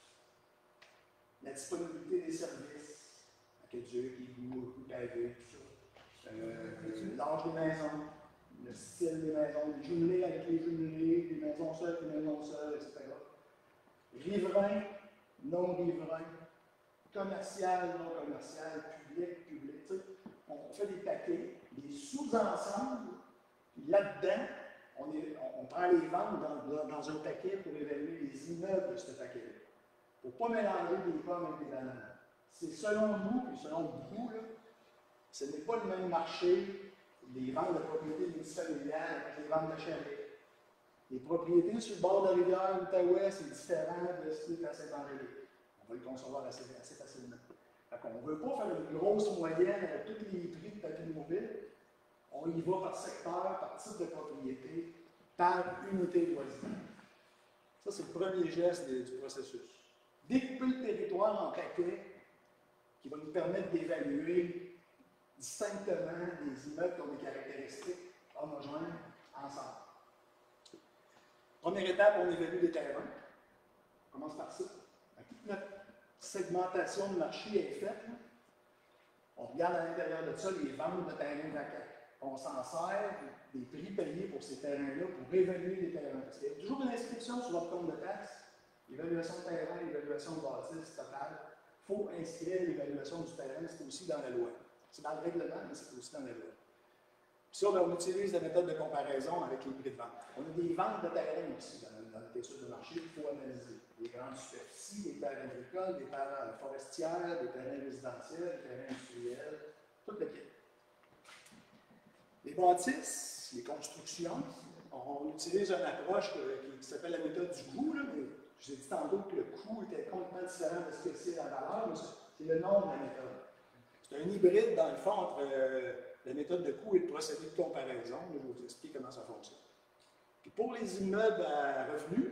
la disponibilité des services, aqueduc, égout, pavé, tout ça, l'âge des maisons, le style des maisons, les jumelés avec les jumelés, les maisons seules, les maisons seules, etc. Riverain, non riverain, commercial, non commercial, public, public. Tu sais, on fait des paquets, des sous-ensembles, puis là-dedans, on prend les ventes dans un paquet pour évaluer les immeubles de ce paquet-là. Pour ne pas mélanger des pommes avec des bananes. C'est selon nous, puis selon vous, là, ce n'est pas le même marché, les ventes de propriétés multifamiliales avec les ventes de chalets. Les propriétés sur le bord de la rivière l'Outaouais, c'est différent de ce qui est à Saint-Angélique. On va le concevoir assez facilement. On ne veut pas faire une grosse moyenne avec tous les prix de Papineauville. On y va par secteur, par type de propriété, par unité de voisinage. Ça, c'est le premier geste du processus. Découper le territoire en paquets qui va nous permettre d'évaluer distinctement des immeubles qui ont des caractéristiques homogènes ensemble. Première étape, on évalue les terrains. On commence par ça. Toute notre segmentation de marché est faite. Là. On regarde à l'intérieur de ça les ventes de terrains vacants. On s'en sert des prix payés pour ces terrains-là pour évaluer les terrains. Parce qu'il y a toujours une inscription sur votre compte de taxe, évaluation de terrain, évaluation de bâtisse totale. Il faut inscrire l'évaluation du terrain, c'est aussi dans la loi. C'est dans le règlement, mais c'est aussi dans la loi. Puis ça, on utilise la méthode de comparaison avec les prix de vente. On a des ventes de terrain aussi dans notre étude de marché qu'il faut analyser. Des grandes superficies, des terres agricoles, des terres forestières, des terrains résidentiels, des terrains industriels, tout le kit. Les bâtisses, les constructions, on utilise une approche qui s'appelle la méthode du coût. Là, mais je vous ai dit tantôt que le coût était complètement différent de ce que c'est la valeur, mais c'est le nom de la méthode. C'est un hybride, dans le fond, entre la méthode de coût et le procédé de comparaison. Je vais vous expliquer comment ça fonctionne. Puis pour les immeubles à revenus,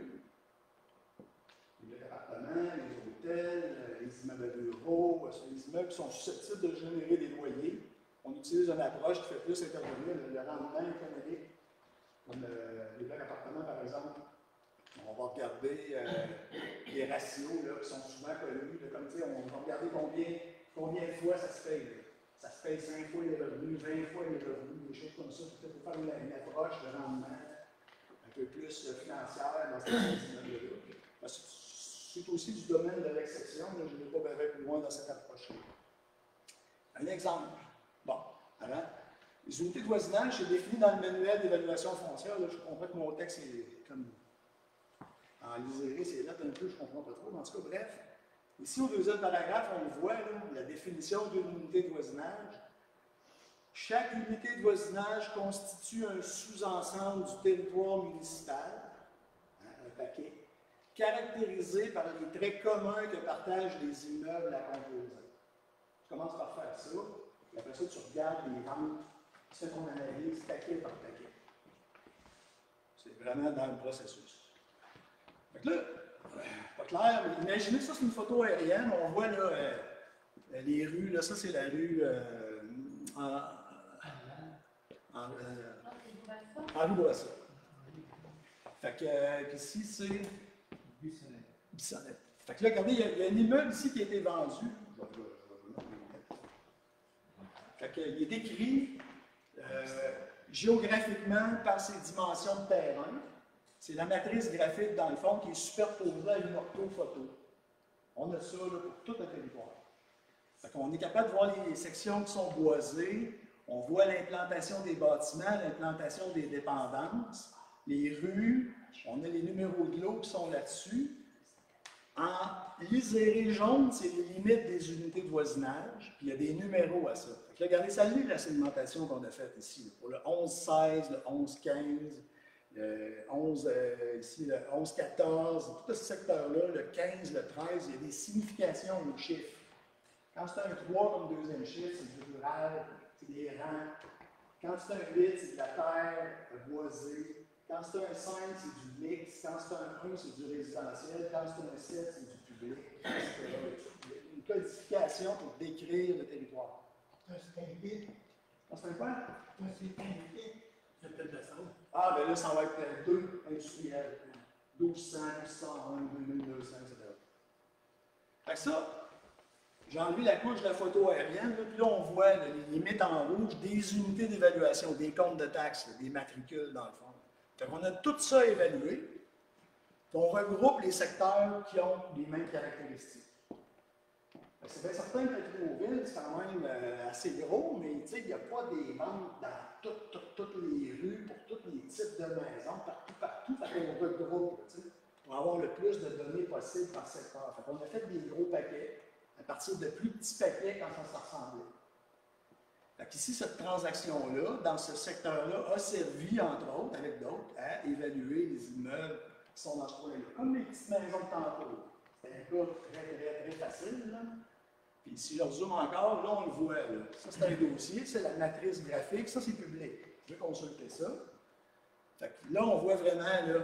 les appartements, les hôtels, les immeubles à bureaux, les immeubles qui sont susceptibles de générer des loyers, on utilise une approche qui fait plus intervenir le rendement économique, comme les blocs appartements, par exemple. On va regarder les ratios là, qui sont souvent connus. Là, comme dire, on va regarder combien de fois ça se paye. Là. Ça se paye 5 fois les revenus, 20 fois les revenus, des choses comme ça. Peut-être pour faire une approche de rendement un peu plus financière dans cette immeuble-là. C'est aussi du domaine de l'exception. Je ne vais pas verrer plus loin dans cette approche-là. Un exemple. Bon, alors, les unités de voisinage, c'est défini dans le manuel d'évaluation foncière. Là, je comprends que mon texte est comme en liséré, c'est là un peu, je ne comprends pas trop. Mais en tout cas, bref. Ici, au deuxième paragraphe, on voit là, la définition d'une unité de voisinage. Chaque unité de voisinage constitue un sous-ensemble du territoire municipal, un paquet, caractérisé par les traits communs que partagent les immeubles à composer. Tu commences par faire ça, et après ça, tu regardes les ventes, ce qu'on analyse paquet par paquet. C'est vraiment dans le processus. Donc là, pas clair, mais imaginez ça, c'est une photo aérienne. On voit là, les rues, là, ça c'est la rue Henri Bourassa. Fait que ici c'est Bissonnette. Fait que là, regardez, il y a un immeuble ici qui a été vendu. Fait que, il est écrit géographiquement par ses dimensions de terrain. C'est la matrice graphique, dans le fond, qui est superposée à une orthophoto. On a ça là, pour tout le territoire. On est capable de voir les sections qui sont boisées, on voit l'implantation des bâtiments, l'implantation des dépendances, les rues, on a les numéros de l'eau qui sont là-dessus. En liséré jaune, c'est les limites des unités de voisinage, puis il y a des numéros à ça. Là, regardez, ça lit la segmentation qu'on a faite ici, là, pour le 11-16, le 11-15, le 11, ici, le 11-14, tout ce secteur-là, le 15, le 13, il y a des significations aux chiffres. Quand c'est un 3 comme deuxième chiffre, c'est du rural, c'est des rangs. Quand c'est un 8, c'est de la terre boisée. Quand c'est un 5, c'est du mix. Quand c'est un 1, c'est du résidentiel. Quand c'est un 7, c'est du public. Une codification pour décrire le territoire. C'est un 8. C'est un quoi? C'est un 8. Il y a peut-être de la salle. Ah, ben là, ça va être 2 industriels. 1200, 1101, 2200, etc. Fait que ça, j'ai enlevé la couche de la photo aérienne, là, puis là, on voit là, les limites en rouge des unités d'évaluation, des comptes de taxes, là, des matricules, dans le fond. Fait qu'on a tout ça évalué, puis on regroupe les secteurs qui ont les mêmes caractéristiques. C'est bien certain que Trémoville, c'est quand même assez gros, mais il n'y a pas des ventes dans toutes les rues, pour tous les types de maisons, partout, fait qu'on regroupe, pour avoir le plus de données possible par secteur. Fait qu'on a fait des gros paquets, à partir de plus petits paquets quand ça se ressemblait. Fait qu'ici, cette transaction-là, dans ce secteur-là, a servi, entre autres, avec d'autres, à évaluer les immeubles qui sont dans ce coin-là. Comme les petites maisons de tantôt. C'est un cas très facile, là. Puis si je rezoome encore, là, on le voit. Là. Ça, c'est un dossier, c'est la matrice graphique, ça, c'est public. Je vais consulter ça. Fait que là, on voit vraiment là,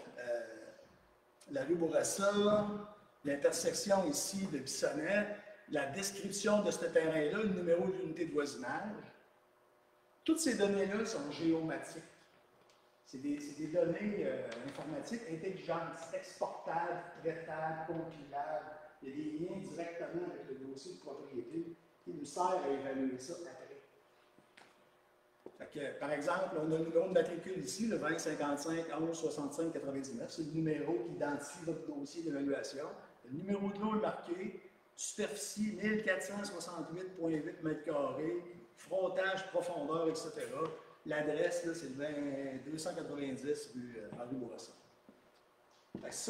la rue Bourassa, l'intersection ici de Bissonnette, la description de ce terrain-là, le numéro de l'unité de voisinage. Toutes ces données-là sont géomatiques. C'est des données informatiques intelligentes, exportables, traitables, compilables. Il y a des liens directement avec le dossier de propriété qui nous sert à évaluer ça après. Fait que, par exemple, on a le numéro de matricule ici, le 2055 11 65 99. C'est le numéro qui identifie votre dossier d'évaluation. Le numéro de l'eau est marqué, superficie 1468,8 m², frontage, profondeur, etc. L'adresse, c'est le 290 rue Henri Bourassa. Fait que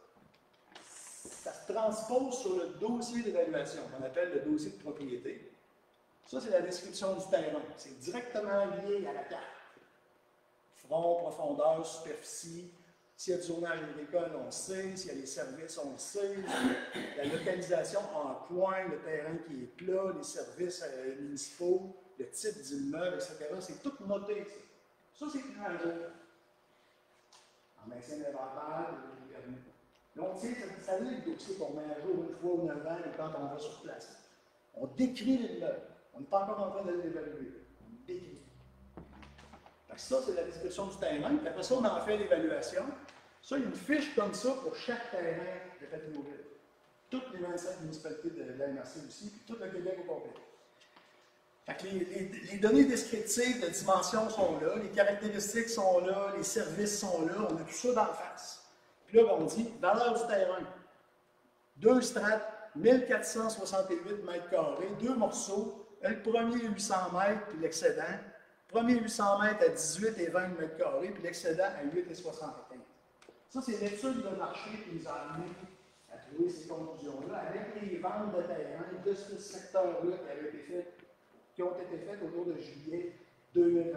ça se transpose sur le dossier d'évaluation, qu'on appelle le dossier de propriété. Ça, c'est la description du terrain. C'est directement lié à la carte. Front, profondeur, superficie. S'il y a du zonage agricole, on sait. S'il y a les services, on sait. La localisation en point, le terrain qui est plat, les services municipaux, le type d'immeuble, etc. C'est tout noté. Ça, c'est plus un jour. En maintien d'inventaire, les permis. Donc, ça lit le dossier qu'on met à jour une fois ou 9 ans et quand on va sur place. On décrit l'immeuble. On n'est pas encore en train de l'évaluer. On décrit. Ça, c'est la description du terrain. Puis après ça, on en fait l'évaluation. Ça, il y a une fiche comme ça pour chaque terrain de Trémoville. Toutes les 25 municipalités de la MRC aussi, puis tout le Québec au complet. Fait que les données descriptives de dimension sont là, les caractéristiques sont là, les services sont là, on a tout ça dans la face. Puis là, on dit, valeur du terrain, 2 strates, 1468 m², 2 morceaux, le premier 800 m, puis l'excédent. Premier 800 m à 18 et 20 m², puis l'excédent à 8 et 75. Ça, c'est l'étude de marché qui nous a amené à trouver ces conclusions-là, avec les ventes de terrain de ce secteur-là qui ont été faites au cours de juillet 2021.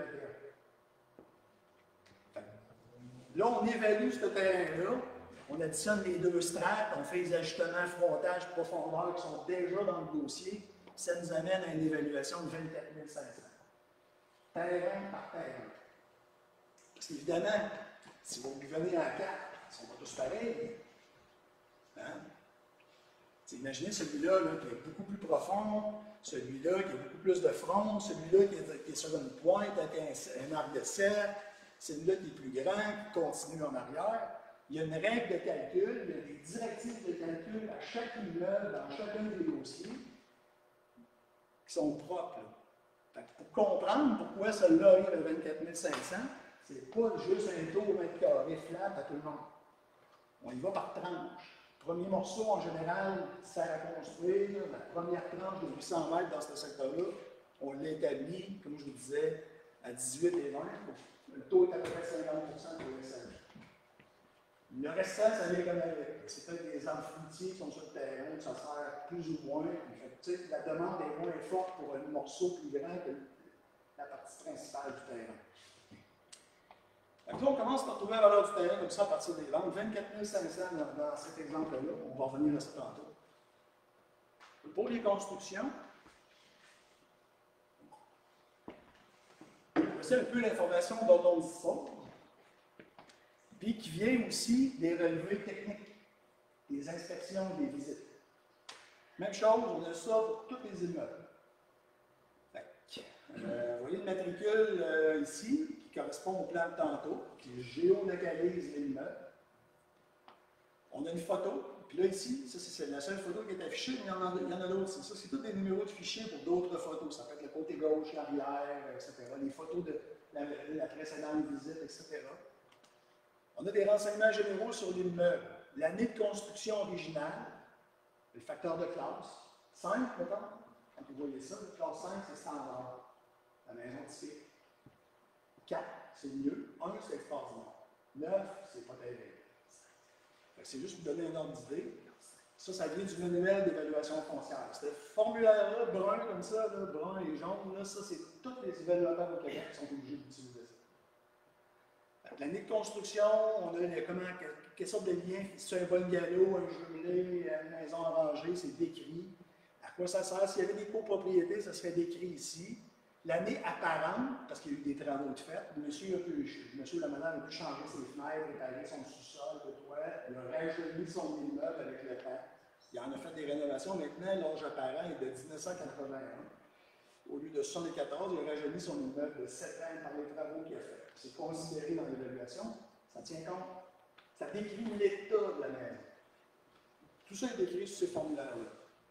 Là, on évalue ce terrain-là, on additionne les 2 strates, on fait les ajustements frontage, profondeur qui sont déjà dans le dossier, ça nous amène à une évaluation de 24 500. Terrain par terrain. Parce qu'évidemment, si vous venez en carte, ils ne sont pas tous pareils. Hein? Imaginez celui-là qui est beaucoup plus profond, celui-là qui a beaucoup plus de front, celui-là qui est sur une pointe avec un arc de cercle, celui-là qui est plus grand, qui continue en arrière. Il y a une règle de calcul, il y a des directives de calcul à chaque immeuble, dans chacun des dossiers, qui sont propres. Là. Fait que pour comprendre pourquoi celle-là arrive à 24 500, c'est pas juste un taux au mètre carré flat à tout le monde. On y va par tranche. Le premier morceau, en général, sert à construire. La première tranche de 800 mètres dans ce secteur-là, on l'établit, comme je vous disais, à 18 et 20. Le taux est à peu près 50% pour les SAG. Le restant, ça vient comme avec. C'est peut-être des arbres fruitiers qui sont sur le terrain, ça sert plus ou moins. Fait, la demande est moins forte pour un morceau plus grand que la partie principale du terrain. Donc là, on commence par trouver la valeur du terrain comme ça à partir des ventes. 24 500 dans cet exemple-là. On va revenir à ça tantôt. Pour les constructions, voici un peu l'information dont on dispose, puis qui vient aussi des relevés techniques, des inspections, des visites. Même chose, on a ça pour tous les immeubles. Vous voyez le matricule ici, qui correspond au plan de tantôt, qui géolocalise l'immeuble. On a une photo, puis là ici, ça c'est la seule photo qui est affichée, mais il y en a d'autres. Ça, c'est tous des numéros de fichiers pour d'autres photos. Ça peut être le côté gauche, l'arrière, etc. Les photos de la précédente visite, etc. On a des renseignements généraux sur l'immeuble. L'année de construction originale, le facteur de classe, 5, mettons. Quand vous voyez ça, le classe 5, c'est standard. La maison typique. 4, c'est mieux. 1, c'est extraordinaire. 9, c'est pas terrible. C'est juste pour donner un ordre d'idée. Ça vient du manuel d'évaluation foncière. Ce formulaire-là, brun comme ça, là, brun et jaune, là, ça, c'est tous les évaluateurs au Québec qui sont obligés d'utiliser ça. L'année de construction, on a quelle sorte de lien, si c'est un bungalow, un jumelé, une maison arrangée, c'est décrit. À quoi ça sert? S'il y avait des copropriétés, ça serait décrit ici. L'année apparente, parce qu'il y a eu des travaux de fait, monsieur ou la madame a pu changer ses fenêtres, réparer son sous-sol, le toit, il a rajeuni son immeuble avec le temps. Il en a fait des rénovations. Maintenant, l'âge apparent est de 1981. Au lieu de 74, il a rajeuni son immeuble de 7 ans par les travaux qu'il a fait. C'est considéré dans l'évaluation. Ça tient compte. Ça décrit l'état de la maison. Tout ça est décrit sur ces formulaires-là.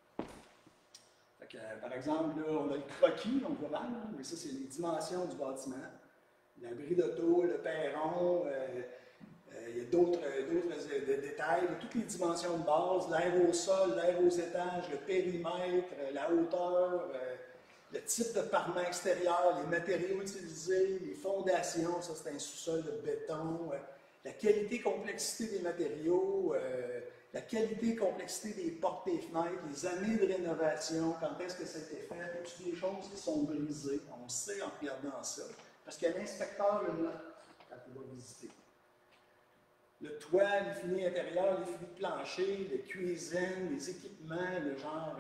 Par exemple, là, on a le croquis, on voit mal, mais ça, c'est les dimensions du bâtiment. L'abri d'auto, le perron, il y a d'autres détails, toutes les dimensions de base, l'air au sol, l'air aux étages, le périmètre, la hauteur, le type de parement extérieur, les matériaux utilisés, les fondations, ça c'est un sous-sol de béton, la qualité, complexité des matériaux, la qualité et complexité des portes et fenêtres, les années de rénovation, quand est-ce que ça a été fait, toutes les choses qui sont brisées. On sait en regardant ça, parce que l'inspecteur le note quand il va visiter. Le toit, les finis intérieurs, les finis de plancher, les cuisines, les équipements, le genre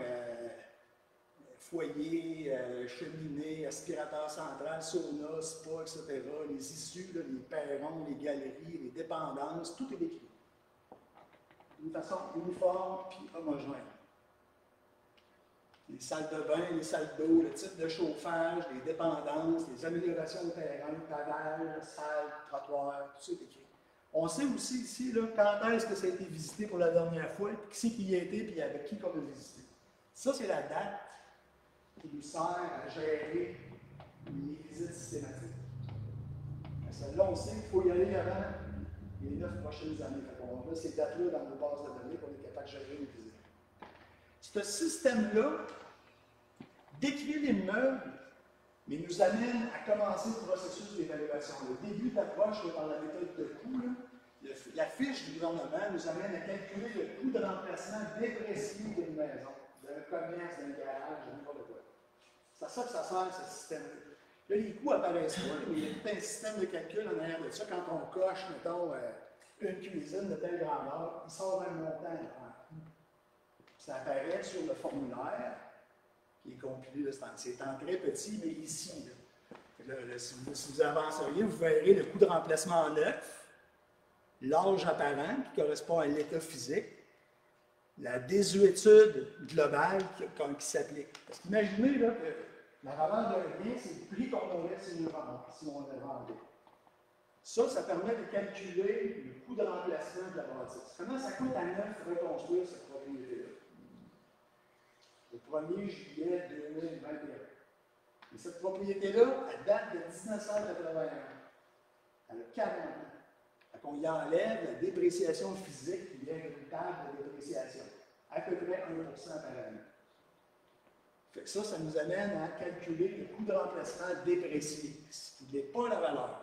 foyer, cheminée, aspirateur central, sauna, spa, etc., les issues, là, les perrons, les galeries, les dépendances, tout est décrit. D'une façon uniforme puis homogène. Les salles de bain, les salles d'eau, le type de chauffage, les dépendances, les améliorations de terrain, pavage, salle, trottoir, tout ça est écrit. On sait aussi ici là, quand est-ce que ça a été visité pour la dernière fois, puis qui c'est qui y a été, puis avec qui qu'on a visité. Ça, c'est la date qui nous sert à gérer les visites systématiques. Celle-là, on sait qu'il faut y aller avant les 9 prochaines années. On a ces dates-là dans nos bases de données pour être capable de gérer les visites. Ce système-là décrit l'immeuble, mais nous amène à commencer le processus d'évaluation. Le début d'approche par la méthode de coût, la fiche du gouvernement nous amène à calculer le coût de remplacement déprécié d'une maison, d'un commerce, d'un garage, de n'importe quoi. C'est à ça que ça sert, ce système-là. Là, les coûts apparaissent pas, mais il y a tout un système de calcul en arrière de ça. Quand on coche, mettons, une cuisine de telle grandeur, il sort un montant en coût. Ça apparaît sur le formulaire qui est compilé. C'est en très petit, mais ici. Si vous avanceriez, vous verrez le coût de remplacement neuf, l'âge apparent qui correspond à l'état physique, la désuétude globale qui s'applique. Parce qu'imaginez là, que la revente d'un bien, c'est le prix qu'on aurait si on le vendait. Ça permet de calculer le coût de remplacement de la bâtisse. Comment ça coûte à neuf reconstruire cette propriété-là? Le 1er juillet 2021. Et cette propriété-là, elle date de 1981. Elle a 40 ans. On y enlève la dépréciation physique qui vient véritable de dépréciation. À peu près 1% par année. Fait que ça nous amène à calculer le coût de remplacement déprécié, ce qui n'est pas la valeur.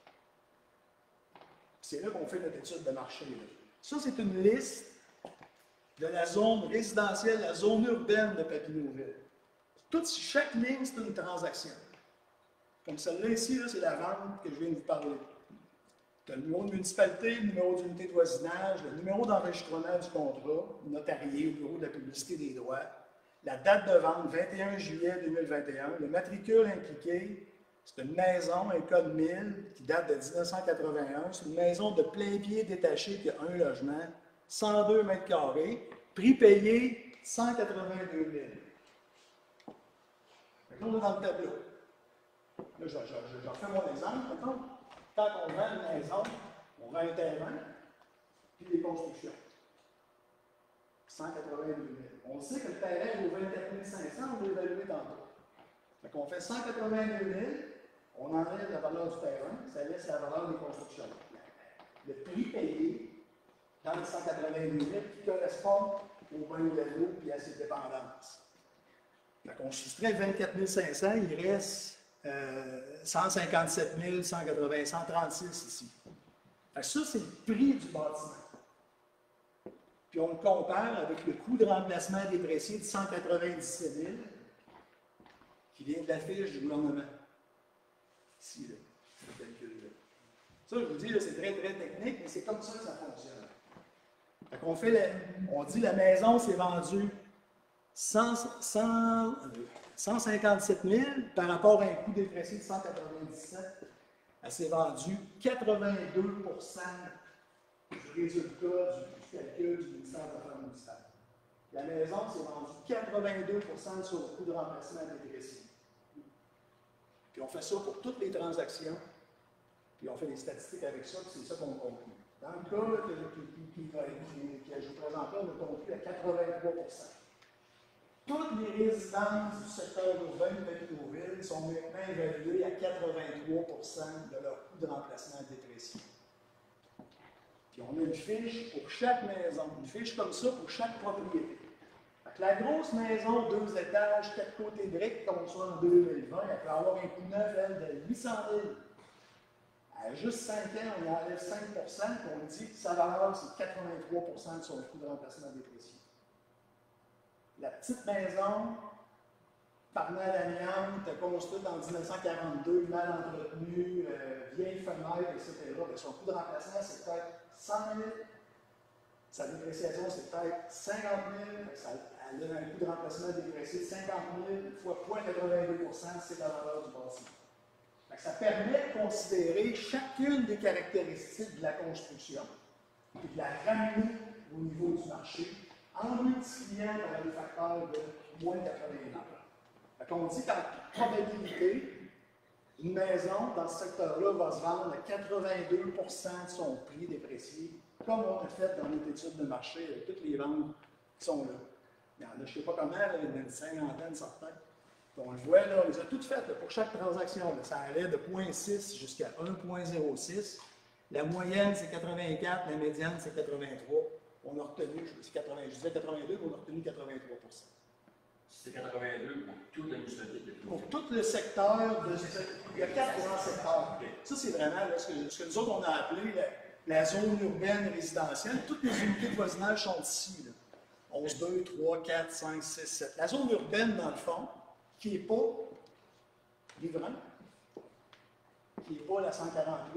C'est là qu'on fait notre étude de marché. Là. Ça, c'est une liste de la zone résidentielle, la zone urbaine de Papineauville. Chaque ligne, c'est une transaction. Comme celle-là ici, là, c'est la vente que je viens de vous parler. Tu as le numéro de municipalité, le numéro d'unité de voisinage, le numéro d'enregistrement du contrat, notarié au bureau de la publicité des droits, la date de vente, 21 juillet 2021, le matricule impliqué, c'est une maison, un code 1000, qui date de 1981. C'est une maison de plein pied détaché qui a un logement, 102 mètres carrés, prix payé 182 000. Là, on est dans le tableau. Là, je refais mon exemple. Mettons, quand on vend une maison, on vend un terrain, puis des constructions. 182 000. On sait que le terrain vaut 24 500, on l'a évalué tantôt. Fait qu'on fait 182 000, on enlève la valeur du terrain, ça laisse la valeur des constructions. Le prix payé dans les 182 000 qui correspond au bungalow et à ses dépendances. Fait qu'on soustrait 24 500, il reste 157 180, 136 ici. Fait que ça, c'est le prix du bâtiment. Puis on le compare avec le coût de remplacement déprécié de 197 000 qui vient de la fiche du gouvernement. Ici, là, ce calcul-là. Ça, je vous dis, c'est très, très technique, mais c'est comme ça que ça fonctionne. Fait qu'on on dit la maison s'est vendue 157 000 par rapport à un coût déprécié de 197 000. Elle s'est vendue 82 du résultat du calcul du ministère des Affaires municipales. La maison s'est vendue 82 sur le coût de remplacement déprécié. Puis on fait ça pour toutes les transactions, puis on fait des statistiques avec ça, puis c'est ça qu'on conclut. Dans le cas que je vous présente là, on a conclu à 83 Toutes les résidences du secteur urbain de Papineauville sont maintenant évaluées à 83 de leur coût de remplacement déprécié. Puis on a une fiche pour chaque maison, une fiche comme ça pour chaque propriété. Fait que la grosse maison, 2 étages, 4 côtés briques, comme ça en 2020, elle peut avoir un coût neuf, elle, de 800 000. À juste 5 ans, on y enlève 5 puis on dit que sa valeur, c'est 83 de son coût de remplacement déprécié. La petite maison, parlant l'amiante, construite en 1942, mal entretenue, vieille fenêtre, etc. Bien, son coût de remplacement, c'est peut-être 100 000. Sa dépréciation, c'est peut-être 50 000. Elle a un coût de remplacement déprécié de 50 000 fois 0,82 c'est la valeur du bâtiment. Ça permet de considérer chacune des caractéristiques de la construction et de la ramener au niveau du marché en multipliant par le facteur de moins de 80 $. On dit qu'en probabilité, une maison dans ce secteur-là va se vendre à 82 de son prix déprécié, comme on a fait dans notre étude de marché avec toutes les ventes qui sont là. Il y en a, je ne sais pas comment, il y en a une cinquantaine, certains. On le voit, là, on les a toutes faites là, pour chaque transaction. Là, ça allait de 0,6 jusqu'à 1,06. La moyenne, c'est 84, la médiane, c'est 83. On a retenu, je disais 82, on a retenu 83 C'est 82 pour tout l'administratif. Pour tout le secteur, il y a 4 grands secteurs. Ça, c'est vraiment là, ce que nous autres, on a appelé la zone urbaine résidentielle. Toutes les unités de voisinage sont ici. Là. 11, 2, 3, 4, 5, 6, 7. La zone urbaine, dans le fond, qui n'est pas Livrain, qui n'est pas la 148,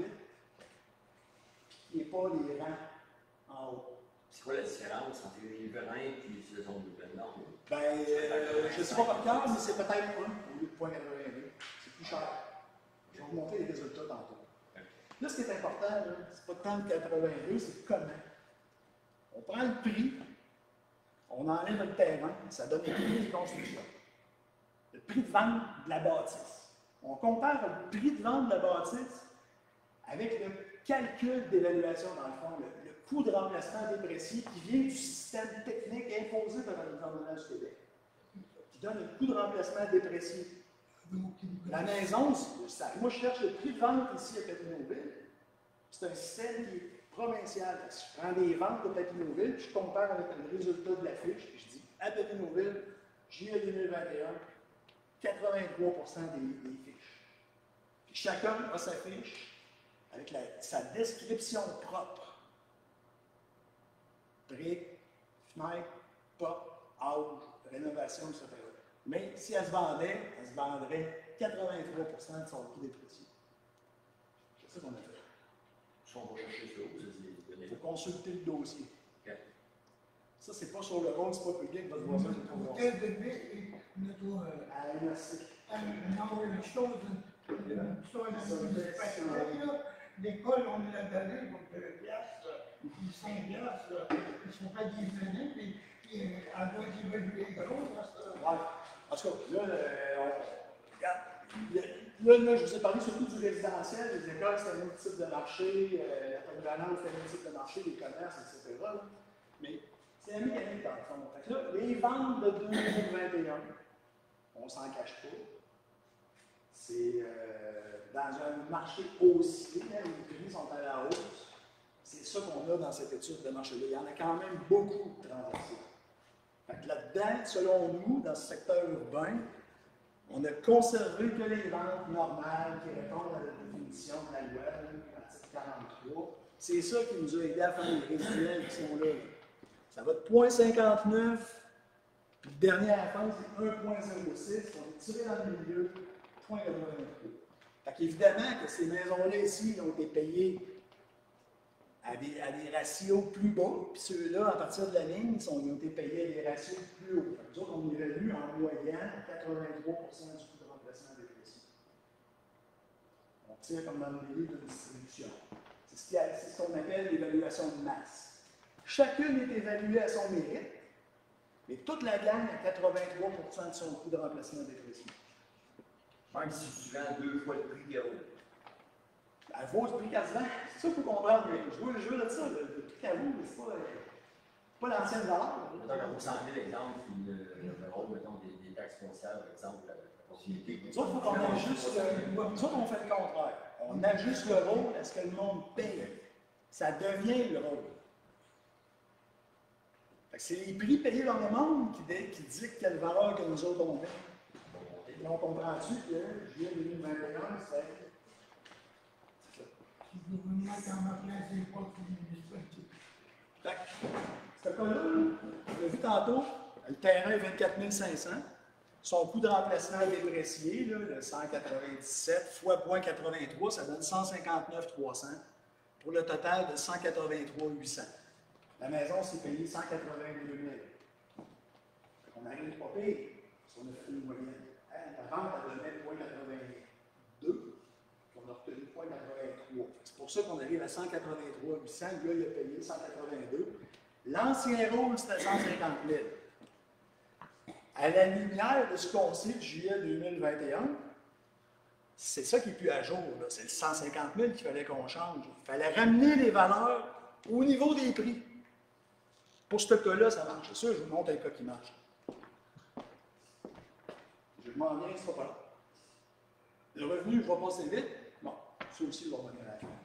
qui n'est pas les rangs en haut. C'est quoi la différence entre les Livrains et les zones urbaines? Ben, je ne sais pas par cœur, mais c'est peut-être 1 au lieu de 0,82. C'est plus cher. Je vais vous montrer les résultats tantôt. Là, ce qui est important, ce n'est pas tant le 82, c'est comment. On prend le prix, on enlève le terrain, ça donne le prix de construction. Le prix de vente de la bâtisse. On compare le prix de vente de la bâtisse avec le calcul d'évaluation, dans le fond, le coût de remplacement déprécié qui vient du système technique imposé par le gouvernement du Québec, qui donne un coût de remplacement déprécié La maison, moi je cherche le prix de vente ici à Papineauville. C'est un système qui est provincial. Je prends des ventes de Papineauville, puis je compare avec le résultat de la fiche, puis je dis à Papineauville, juillet 2021, 83% des fiches. Puis chacun a sa fiche avec sa description propre. Briques, fenêtres, portes, âge, rénovation, etc. Mais si elle se vendrait 83% de son prix déprécié. C'est ça qu'on a fait. Si on va chercher ça, vous Il faut consulter le dossier. OK. Ça, c'est pas sur le rôle, c'est pas public, votre voisin ne peut pas voir ça. Quel degré notre À la MRC. non, une chose, l'école, on l'a donné, donc 2 piastres, puis 5 piastres, ils ne sont pas divisés, puis elle doit évoluer gros. Ouais. En tout cas, là, je vous ai parlé surtout du résidentiel, les écoles, c'est un autre type de marché, la polyvalence, c'est un autre type de marché, les commerces, etc. Là. Mais c'est la mécanique dans le fond. Fait que là, les ventes de 2021, on ne s'en cache pas. C'est dans un marché haussier, hein, les prix sont à la hausse. C'est ça qu'on a dans cette étude de marché-là. Il y en a quand même beaucoup de transactions. Fait que là-dedans, selon nous, dans ce secteur urbain, on a conservé que les ventes normales qui répondent à la définition de la loi, l'article 43. C'est ça qui nous a aidé à faire les résiduels qui sont là. Ça va de 0,59, puis le dernier à la fin, c'est 1,06. On est tiré dans le milieu, 0,83. Fait qu'évidemment que ces maisons-là ici ont été payées à des ratios plus bas, puis ceux-là, à partir de la ligne, ils ont été payés à des ratios plus hauts. Nous autres, on évalue en moyenne 83% du coût de remplacement des précis. On tire comme dans le milieu de distribution. C'est ce qu'on appelle l'évaluation de masse. Chacune est évaluée à son mérite, mais toute la gamme a 83% de son coût de remplacement des précis. Même si tu vends 2 fois le prix qu'il y a. Elle vaut le prix quasiment. C'est ça qu'il faut comprendre. Je veux de ça. Le prix qu'elle vaut, c'est pas l'ancienne valeur. Quand vous sentez l'exemple, le rôle, mettons, des taxes foncières, par exemple, la possibilité. Nous autres, nous autres, on fait le contraire. On ajuste le rôle à ce que le monde paye. Ça devient le rôle. C'est les prix payés dans le monde qui dictent quelle valeur que nous autres on met. Donc, on comprend-tu que juillet 2021, c'est. Je vais vous mettre en place des fois pour Fait que, ce cas-là, on l'a vu tantôt, le terrain est 24 500. Son coût de remplacement déprécié, là, le 197 fois 0,83, ça donne 159 300 pour le total de 183 800. La maison s'est payée 182 000. On n'arrive pas payé, parce qu'on a fait une moyenne. La vente, elle donnait 0,82, puis on a retenu 0,83. C'est pour ça qu'on arrive à 183 800. Le gars, il a payé 182. L'ancien rôle, c'était 150 000. À la lumière de ce qu'on sait de juillet 2021, c'est ça qui n'est plus à jour. C'est le 150 000 qu'il fallait qu'on change. Il fallait ramener les valeurs au niveau des prix. Pour ce cas-là, ça marche. C'est sûr, je vous montre un cas qui marche. Je m'en viens, ce sera pas là. Le revenu, je vais passer vite. Bon, ça aussi, je vais revenir à la fin.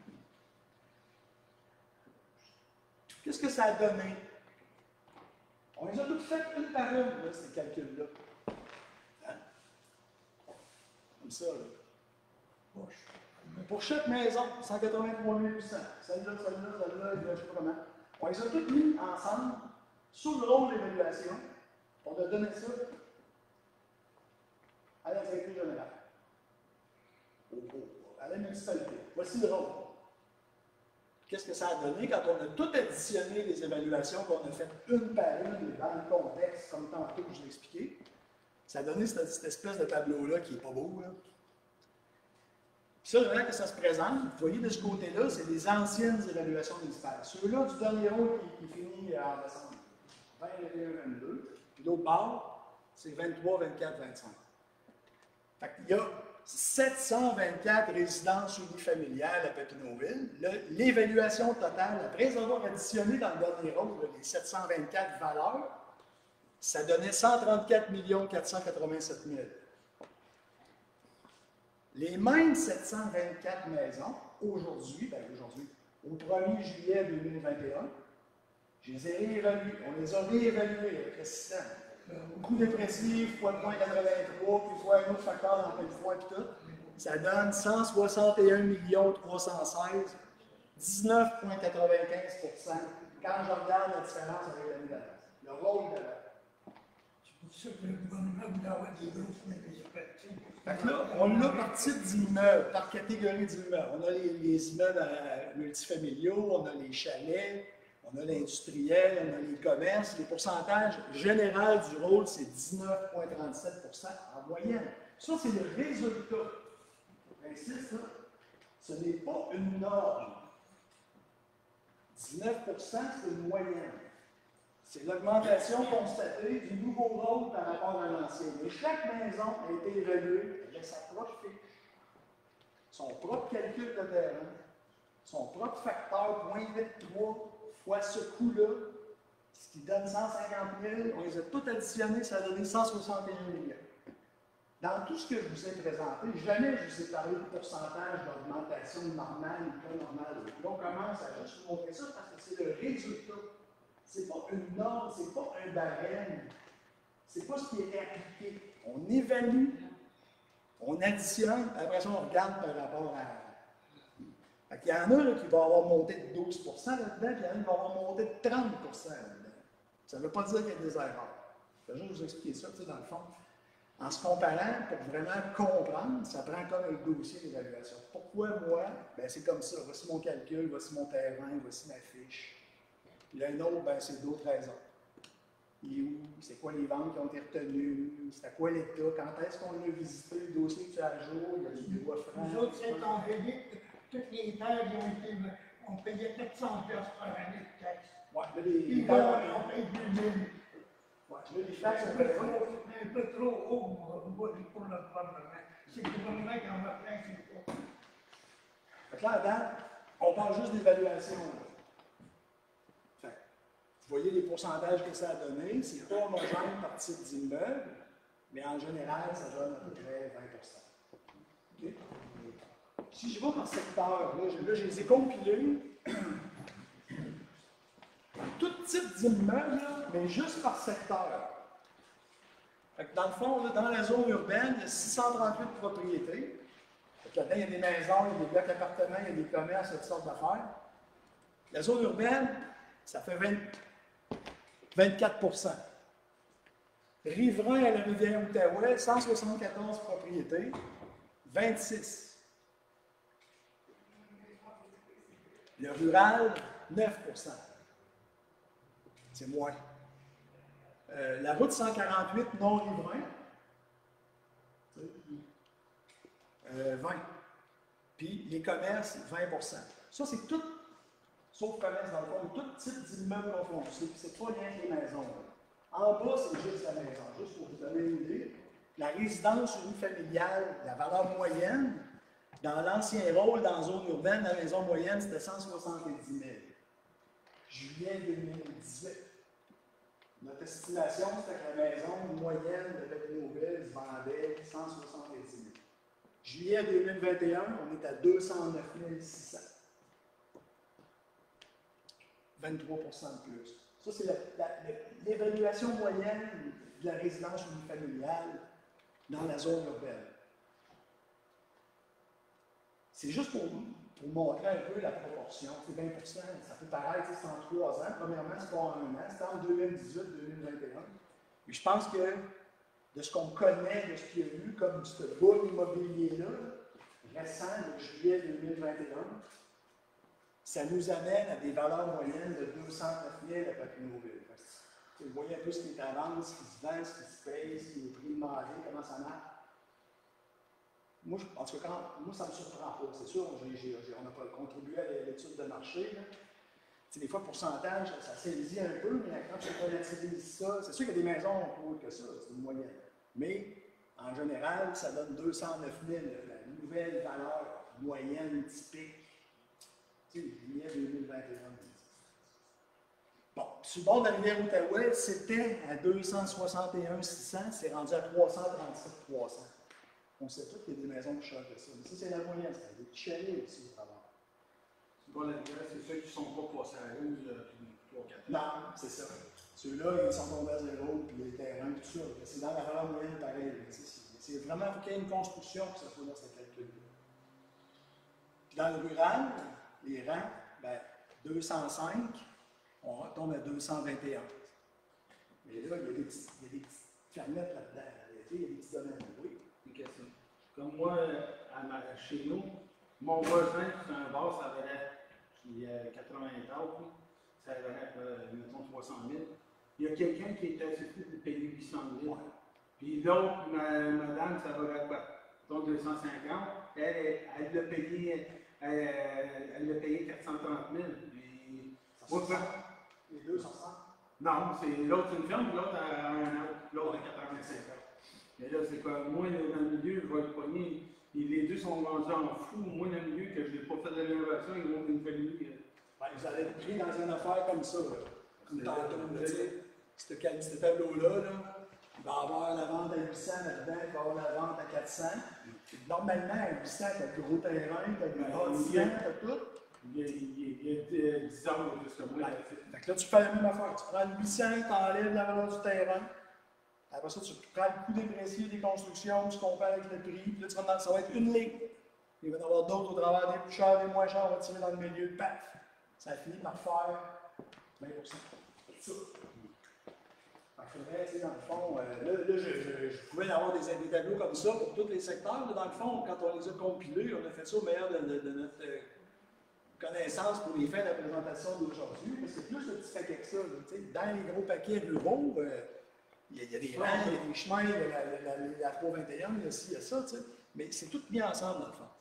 Qu'est-ce que ça a donné? On les a toutes faites une par une, là, ces calculs-là. Hein? Comme ça, là. Pour chaque maison, 183 800. Celle-là, je ne sais pas comment. On les a toutes mis ensemble, sous le rôle d'évaluation. On a donné ça à la directrice générale, à la municipalité. Voici le rôle. Qu'est-ce que ça a donné quand on a tout additionné les évaluations qu'on a faites une par une dans le contexte, comme tantôt que je l'ai expliqué? Ça a donné cette espèce de tableau-là qui n'est pas beau. Là. Puis ça, vraiment que ça se présente, vous voyez de ce côté-là, c'est les anciennes évaluations municipales. Ceux-là du dernier rôle qui finit en décembre. 20, 21, 22. Puis l'autre bord, c'est 23, 24, 25. Fait qu'il y a 724 résidences unifamiliales à Papineauville. L'évaluation totale, après avoir additionné dans le dernier rôle les 724 valeurs, ça donnait 134 487 000. Les mêmes 724 maisons, aujourd'hui, au 1er juillet 2021, je les ai réévaluées. On les a réévaluées avec le système. Coût dépressif, fois 0,83, puis fois un autre facteur dans le fois, puis tout. Ça donne 161 316 19,95 quand je regarde la différence avec l'année d'avant. Le rôle de la... C'est pour ça que le gouvernement voulait avoir des grosses maisons. Fait que là, on a par type d'immeubles, par catégorie d'immeubles. On a les immeubles multifamiliaux, on a les chalets, on a l'industriel, on a les commerces. Les pourcentages généraux du rôle, c'est 19,37 en moyenne. Ça, c'est le résultat. J'insiste, là, ce n'est pas une norme. 19 c'est une moyenne. C'est l'augmentation constatée du nouveau rôle par rapport à l'ancien. Mais chaque maison a été évaluée avec sa propre fiche, son propre calcul de terrain, son propre facteur 0,83 fois ce coût-là, ce qui donne 150 000. On les a tous additionnés, ça a donné 161 millions. Dans tout ce que je vous ai présenté, jamais je vous ai parlé de pourcentage d'augmentation normale ou pas normale. Puis on commence à juste vous montrer ça parce que c'est le résultat. Ce n'est pas une norme, ce n'est pas un barème. Ce n'est pas ce qui est appliqué. On évalue, on additionne, après ça, on regarde par rapport à... Il y en a là, qui vont avoir monté de 12 là-dedans, puis il y en a qui vont avoir monté de 30 là-dedans. Ça ne veut pas dire qu'il y a des erreurs. Je vais juste vous expliquer ça, dans le fond. En se comparant, pour vraiment comprendre, ça prend comme un dossier d'évaluation. Pourquoi moi? Ben, c'est comme ça. Voici mon calcul, voici mon terrain, voici ma fiche. Puis là, un autre, ben, c'est d'autres raisons. Il est où? C'est quoi les ventes qui ont été retenues? C'est à quoi l'état? Quand est-ce qu'on a visité le dossier que tu as à jour? Il y a du droit franc. Nous autres, c'est en République, toutes les terres, on payait 400 $ par année de taxes. Ouais, là, Puis là, on paye 2000. Ouais, là, les taxes sont Un peu trop haut pour le gouvernement. C'est le gouvernement qui en a plein, c'est pas. Fait que là, dedans, on parle juste d'évaluation. Fait que, vous voyez les pourcentages que ça a donné. C'est pas homogène par type d'immeuble, mais en général, ça donne à peu près 20 OK? Si je vais par secteur, là, je les ai compilés. Tout type d'immeuble, mais juste par secteur. Fait que dans le fond, là, dans la zone urbaine, il y a 638 propriétés. Là-dedans, il y a des maisons, il y a des blocs d'appartements, il y a des commerces, il y a toutes sortes d'affaires. La zone urbaine, ça fait 24 Riverain à la Rivière-Outaouais, 174 propriétés, 26. Le rural, 9 c'est moins. La route 148, non-riverain, 20. Puis les commerces, 20 Ça, c'est tout, sauf commerce dans le fond, tout type d'immeuble confondu. C'est pas rien que les maisons. Là. En bas, c'est juste la maison. Juste pour vous donner une idée, la résidence unifamiliale, la valeur moyenne, dans l'ancien rôle dans la zone urbaine, la maison moyenne, c'était 170 000. Juillet 2018. Notre estimation, c'était que la maison moyenne de Belle-Nouvelle se vendait 170 000. Juillet 2021, on est à 209 600. 23 de plus. Ça, c'est l'évaluation moyenne de la résidence unifamiliale dans la zone urbaine. C'est juste pour montrer un peu la proportion. C'est 20 ça peut paraître, c'est en 3 ans. Premièrement, c'est pas en 1 an, c'est en 2018-2021. Mais je pense que de ce qu'on connaît, de ce qu'il y a eu comme ce boom immobilier-là, récent de juillet 2021, ça nous amène à des valeurs moyennes de 209 000 à Papineauville. Vous voyez un peu ce qui est à vendre, ce qui se vend, ce qui se paye, ce qui est prix demandé, comment ça marche. Moi, en tout cas, moi, ça ne me surprend pas. C'est sûr, on n'a pas contribué à l'étude de marché. Des fois, pourcentage, ça saisit un peu, mais quand tu relativises ça, c'est sûr qu'il y a des maisons plus hautes que ça, c'est une moyenne. Mais, en général, ça donne 209 000, la nouvelle valeur moyenne typique. Juillet 2021. Bon, sur le bord de la Rivière-Outaouais, c'était à 261 600, c'est rendu à 337 300. On sait tous qu'il y a des maisons plus chères que ça. Mais ça, c'est la moyenne. C'est des petits chalets aussi au travers. C'est pas la différence, c'est ceux qui ne sont pas passés à la rue, puis 3-4 ans. Non, c'est ça. Ceux-là, ils sont tombés à zéro, puis les terrains, tout ça. C'est dans la valeur moyenne pareil. C'est vraiment, il faut qu'il y ait une construction pour que ça soit dans ce calcul-là. Puis dans le rural, les rangs, ben, 205, on retombe à 221. Mais là, il y a des petites fermettes là-dedans. Il y a des petits domaines. Oui. Une question. Comme moi, chez nous, mon voisin, c'est un bar, ça valait, qui a 80 hectares, ça valait, mettons, 300 000. Il y a quelqu'un qui était susceptible de payer 800 000. Puis l'autre, madame, ça valait quoi? Donc 250. Elle l'a payé, elle l'a payé 430 000. Puis, Les deux sont ça? non, c'est l'autre c'est une ferme, puis l'autre a un an, l'autre a 85 ans. Mais là, c'est quoi? Moi, dans le milieu, je vais le pogner. Les deux sont rendus en fou. Moi, dans le milieu, que je n'ai pas fait de rénovation, ils vont une famille. Vous allez être pris dans une affaire comme ça. Comme tantôt, ce tableau-là, il va y avoir la vente à 800 là-dedans, il va y avoir la vente à 400. Normalement, à 800, tu as le gros terrain, tu as le bâtiment, tu as tout. Il y a 10 ans de plus que moi. Fait que là, tu fais la même affaire. Tu prends le 800, tu enlèves la valeur du terrain. Après ça, tu prends le coût déprécié des constructions, tu compares avec le prix, puis là, ça va être une ligne. Il va y en avoir d'autres au travers, des plus chers, des moins chers, on va tirer dans le milieu, paf! Ça finit par faire 20%. C'est ça. Il faudrait, tu sais, dans le fond, je pouvais avoir des tableaux comme ça pour tous les secteurs. Là, dans le fond, quand on les a compilés, on a fait ça au meilleur de notre connaissance pour les fins de la présentation d'aujourd'hui. Parce que plus le petit paquet que ça, là, dans les gros paquets ruraux, il y a des rangs, il y a des chemins, il y a la 321, il y a ci, il y a ça, tu sais. Mais c'est tout mis ensemble, dans le fond.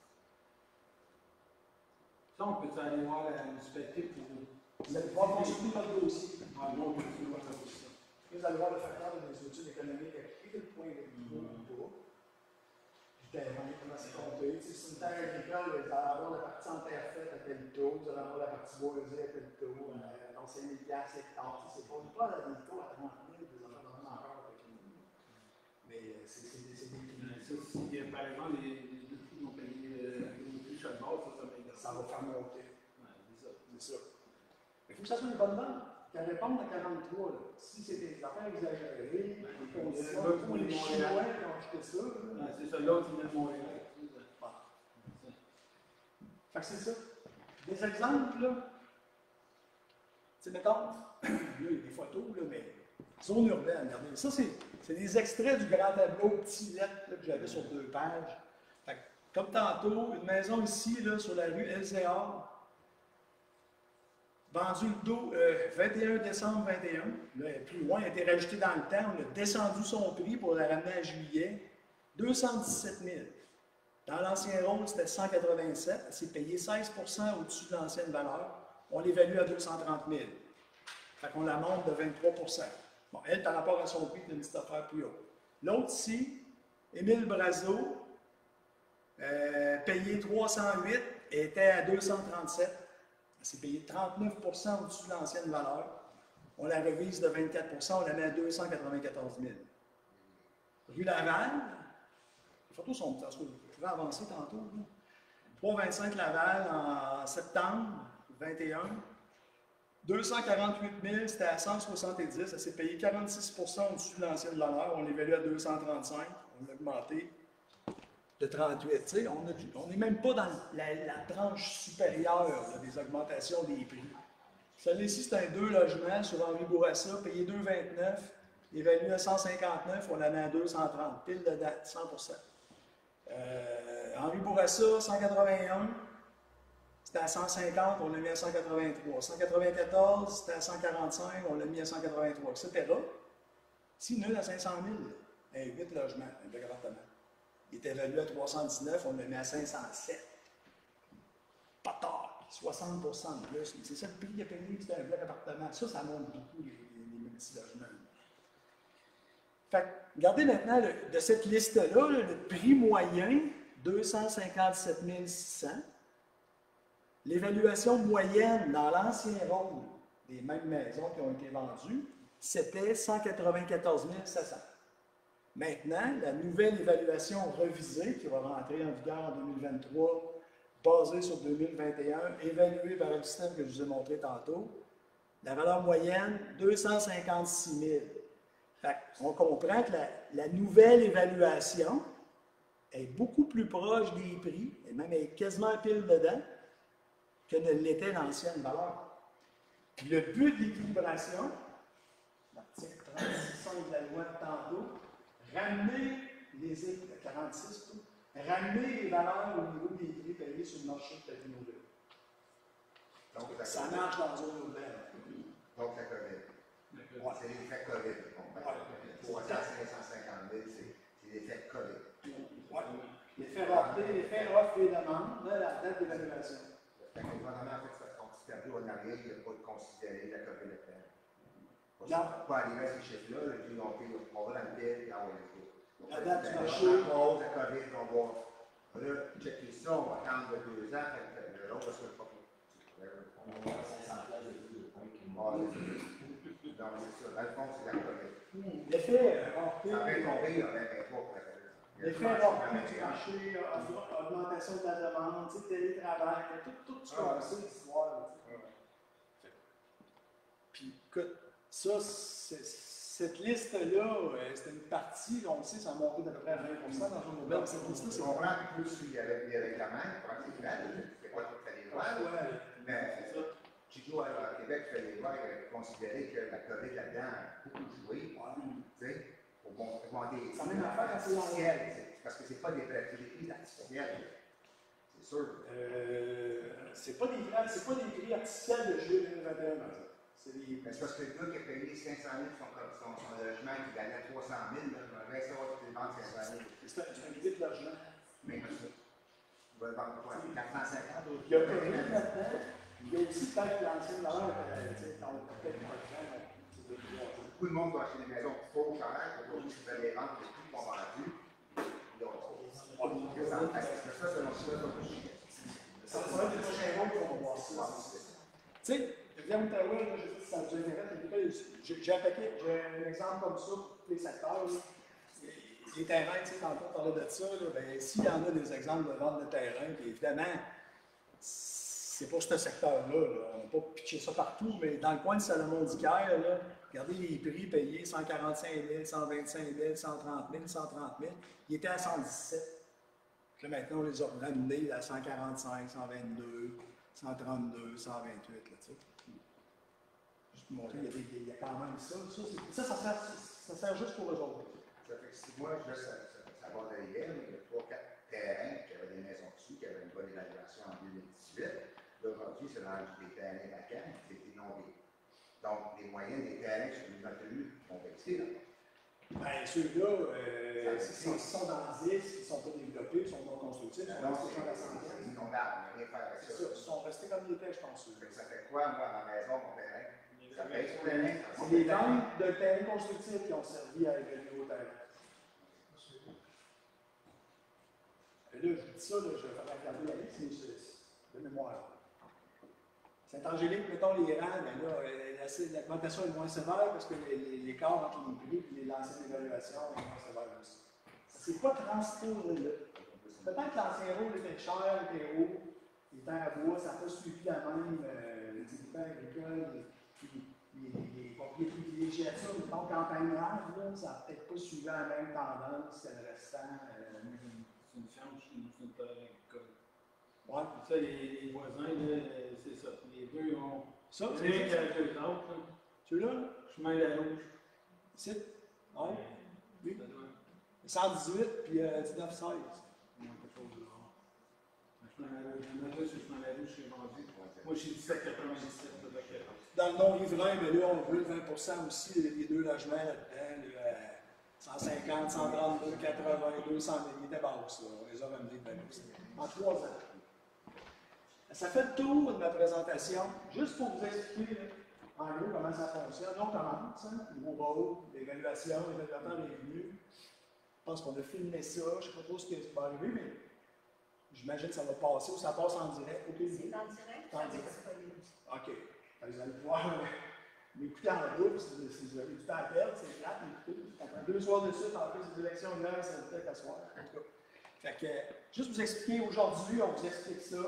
Ça, on peut aller voir la municipalité pour. Vous allez pouvoir consulter notre dossier. Ah non, on peut voir la dossier. Vous allez voir le facteur des études économiques appliquées, le point de vue du terrain, comment c'est compté. Si c'est une terre agricole, vous allez avoir la partie en terre faite à tel taux, vous allez avoir la partie boisée à tel taux, donc c'est 1000 hectares. C'est pas la taux à 30 000, des enfants d'en encore avec nous. Mais c'est des prix. Ça, si par exemple, les deux prix ont payé les plus chers de base, ça m'intéresse. Ça va faire monter. Ouais, c'est ça. C'est ça. Il faut que ça soit une bonne vente. Qu'elle réponde à 43, là. Si c'est des affaires exagérées, les conditions, tous les Chinois qui ont acheté ça. C'est ça, l'autre, il vient de Montréal. Fait que c'est ça. Des exemples, là. Tu sais, mettons, là, il y a des photos, là, mais zone urbaine, regardez. Ça, c'est des extraits du grand tableau petit lettre là, que j'avais sur 2 pages. Fait que, comme tantôt, une maison ici, là, sur la rue LCA, vendu le 21 décembre 21. Là, plus loin, il a été rajouté dans le temps. On a descendu son prix pour la ramener à juillet. 217 000. Dans l'ancien rôle, c'était 187. Elle s'est payée 16 au-dessus de l'ancienne valeur. On l'évalue à 230 000. Fait qu'on la monte de 23 Bon, elle, par rapport à son prix, c'est une petite affaire plus haute. L'autre ici, Émile Brazeau, payé 308, était à 237. Elle s'est payée 39 au-dessus de l'ancienne valeur. On la revise de 24 on la met à 294 000. Rue Laval, les photos sont petites, je pourrais avancer tantôt. 325 Laval en septembre 21. 248 000, c'était à 170. Elle s'est payée 46 au-dessus de l'ancienne valeur. On l'évalue à 235. On l'a augmenté de 38. Tu sais, on n'est même pas dans la tranche supérieure là, des augmentations des prix. Celle-ci, c'est un 2 logements sur Henri Bourassa, payé 2,29, évalué à 159, on la met à 230, pile de date, 100 Henri Bourassa, 181, c'était à 150, on l'a mis à 183. 194, c'était à 145, on l'a mis à 183, etc. Si nul à 500 000, un 8 logements, un bloc appartement. Il est évalué à 319, on le met à 507. Pas tard, 60 de plus. C'est ça le prix qu'il a payé, c'est un bloc appartement. Ça monte beaucoup les multi-logements. Fait que, regardez maintenant de cette liste-là, le prix moyen, 257 600. L'évaluation moyenne dans l'ancien rôle des mêmes maisons qui ont été vendues, c'était 194 700. Maintenant, la nouvelle évaluation revisée qui va rentrer en vigueur en 2023, basée sur 2021, évaluée par le système que je vous ai montré tantôt, la valeur moyenne, 256 000. On comprend que la nouvelle évaluation est beaucoup plus proche des prix, et même elle est quasiment pile dedans, que ne l'était l'ancienne valeur. Puis le but de l'équilibration, l'article 36 de la loi de tantôt, ramener les 46, ramener les valeurs au niveau des prix payés sur le marché de l'immobilier. Donc, Ça marche dans une nouvelle. Donc, la COVID. Ouais. C'est l'effet COVID. Pour 550 000, c'est l'effet COVID. Ouais. L'effet rareté, l'effet offre et demande, là, la date d'évaluation. Fait que le gouvernement, en fait, c'est qu'on s'est perdu en arrière, il n'a pas considéré la COVID là-dedans. Non. Pas arriver à ces chiffres-là, ils ont dit, on va dans le bid, et on va les faire. La date du marché. On la COVID, on va. Là, checker ça, on va attendre 2 ans, l'autre, parce que pas. On va avoir 500 places de plus de points qui Non, c'est ça. Dans le fond, c'est la COVID. L'effet rareté. Ça fait tomber, il y en avait pas. L'effet rareté du marché, augmentation de la demande, télétravail, tout ce qu'on sait l'histoire. Puis, écoute, ça, cette liste-là, c'était une partie, on le sait, ça a monté d'à peu près à 20% dans une nouvelle. Cette liste-là, c'est On comprend que plus il y avait des règlements, c'est pas tout fait les lois, mais Chico à Québec fait les lois, il a considéré que la COVID là-dedans a beaucoup joué, tu sais, pour augmenter. Ça a même affaire assez artificielles, parce que c'est pas des prix artificiels, c'est sûr. C'est pas des prix artificiels de juillet 2021. C'est parce que le gars qui a payé 500 000 son logement, qui gagnait 300 000, il va savoir qu'il vend 500 000. c'est un prix de logement. Mais ça, il va le vendre quoi? 450 000. Il y a pas rien là-dedans. Il y a aussi peut-être l'ancienne valeur, peut-être pas Beaucoup de monde va acheter des maisons trop chères, pour qu'ils veulent les vendre, les prix sont vendus. Ça, c'est mon choix. Ça va être les prochains mots qu'on va voir ça. Tu sais, Rivière Outaouais, je sais pas si ça vous intéresse, j'ai un exemple comme ça pour tous les secteurs. Les terrains, tu sais, tantôt on parlait de ça, bien, s'il y en a des exemples de vente de terrain, puis évidemment, c'est pour ce secteur-là, on n'a pas pitché ça partout, mais dans le coin de Salomon-Dicaire, regardez les prix payés, 145 000, 125 000, 130 000, 130 000, ils étaient à 117. Puis là, maintenant, on les a ramenés à 145, 122, 132, 128, là, tu sais. Juste pour montrer, il y a quand même ça. Ça sert juste pour eux autres. Ça fait que si moi, je laisse savoir derrière, il y a 3-4 terrains qui avaient des maisons dessus, qui avaient une bonne évaluation en 2018. Là, aujourd'hui, c'est rendu des terrains vacants, c'est inondé. Donc, les moyens des terrains sur les maintenus vont baisser, là. Bien, ceux-là, s'ils sont dans la liste, ils ne sont pas développés, ils sont non constructifs, ils sont restés comme la santé. C'est inondable, il n'y a rien à faire avec ça. Ils sont restés comme ils étaient, je pense. Ça fait quoi, moi, à ma maison, mon terrain? Ça baisse au terrain. C'est les ventes de terrains constructifs qui ont servi à évaluer au terrain. Et là, je dis ça, là, je vais faire regarder la liste, c'est de mémoire. Saint-Angélique, mettons les rangs, mais là, l'augmentation est moins sévère parce que l'écart entre les prix et l'ancienne évaluation est moins sévère aussi. C'est pas transposé là. Peut-être que l'ancien rôle était cher, était haut, les terres à bois, ça n'a pas suivi la même, les terres agricoles, les propriétés privilégiatures, mettons campagnardes, là, ça n'a peut-être pas suivi la même tendance que le restant. C'est une ferme, c'est une terre agricole. Ouais. Ça, les voisins, là, c'est ça. Les deux ont. Ça, c'est rien qu'avec eux autres, là. Celui-là? Chemin de la Louche. Ici? Ouais. Oui. Ça doit 118 puis 1916. quelque chose de rare. Chemin de la Louche, il y en a deux sur Chemin de la Louche, j'ai vendu. Moi, j'ai 17,97. Dans le non-riverain, mais là, on veut 20% aussi, les deux logements là-dedans, là, 150, 132, 80, 200 000, ils étaient basses, là. On les a ramenés de aussi. En 3 ans. Ça fait le tour de ma présentation, juste pour vous expliquer, là, en gros, comment ça fonctionne. Là, on commence, hein, nouveau rôle, l'évaluation, l'évaluateur est venu. Je pense qu'on a filmé ça, je ne sais pas trop ce qui va arriver, mais j'imagine que ça va passer ou ça passe en direct. C'est en direct? En direct. OK. Vous allez pouvoir m'écouter en double, si vous avez du temps à perdre, c'est plate, m'écouter. Après 2 soirs de suite, en plus des élections, une heure, ça va peut-être à soir. En tout cas. Fait que, juste vous expliquer, aujourd'hui, on vous explique ça.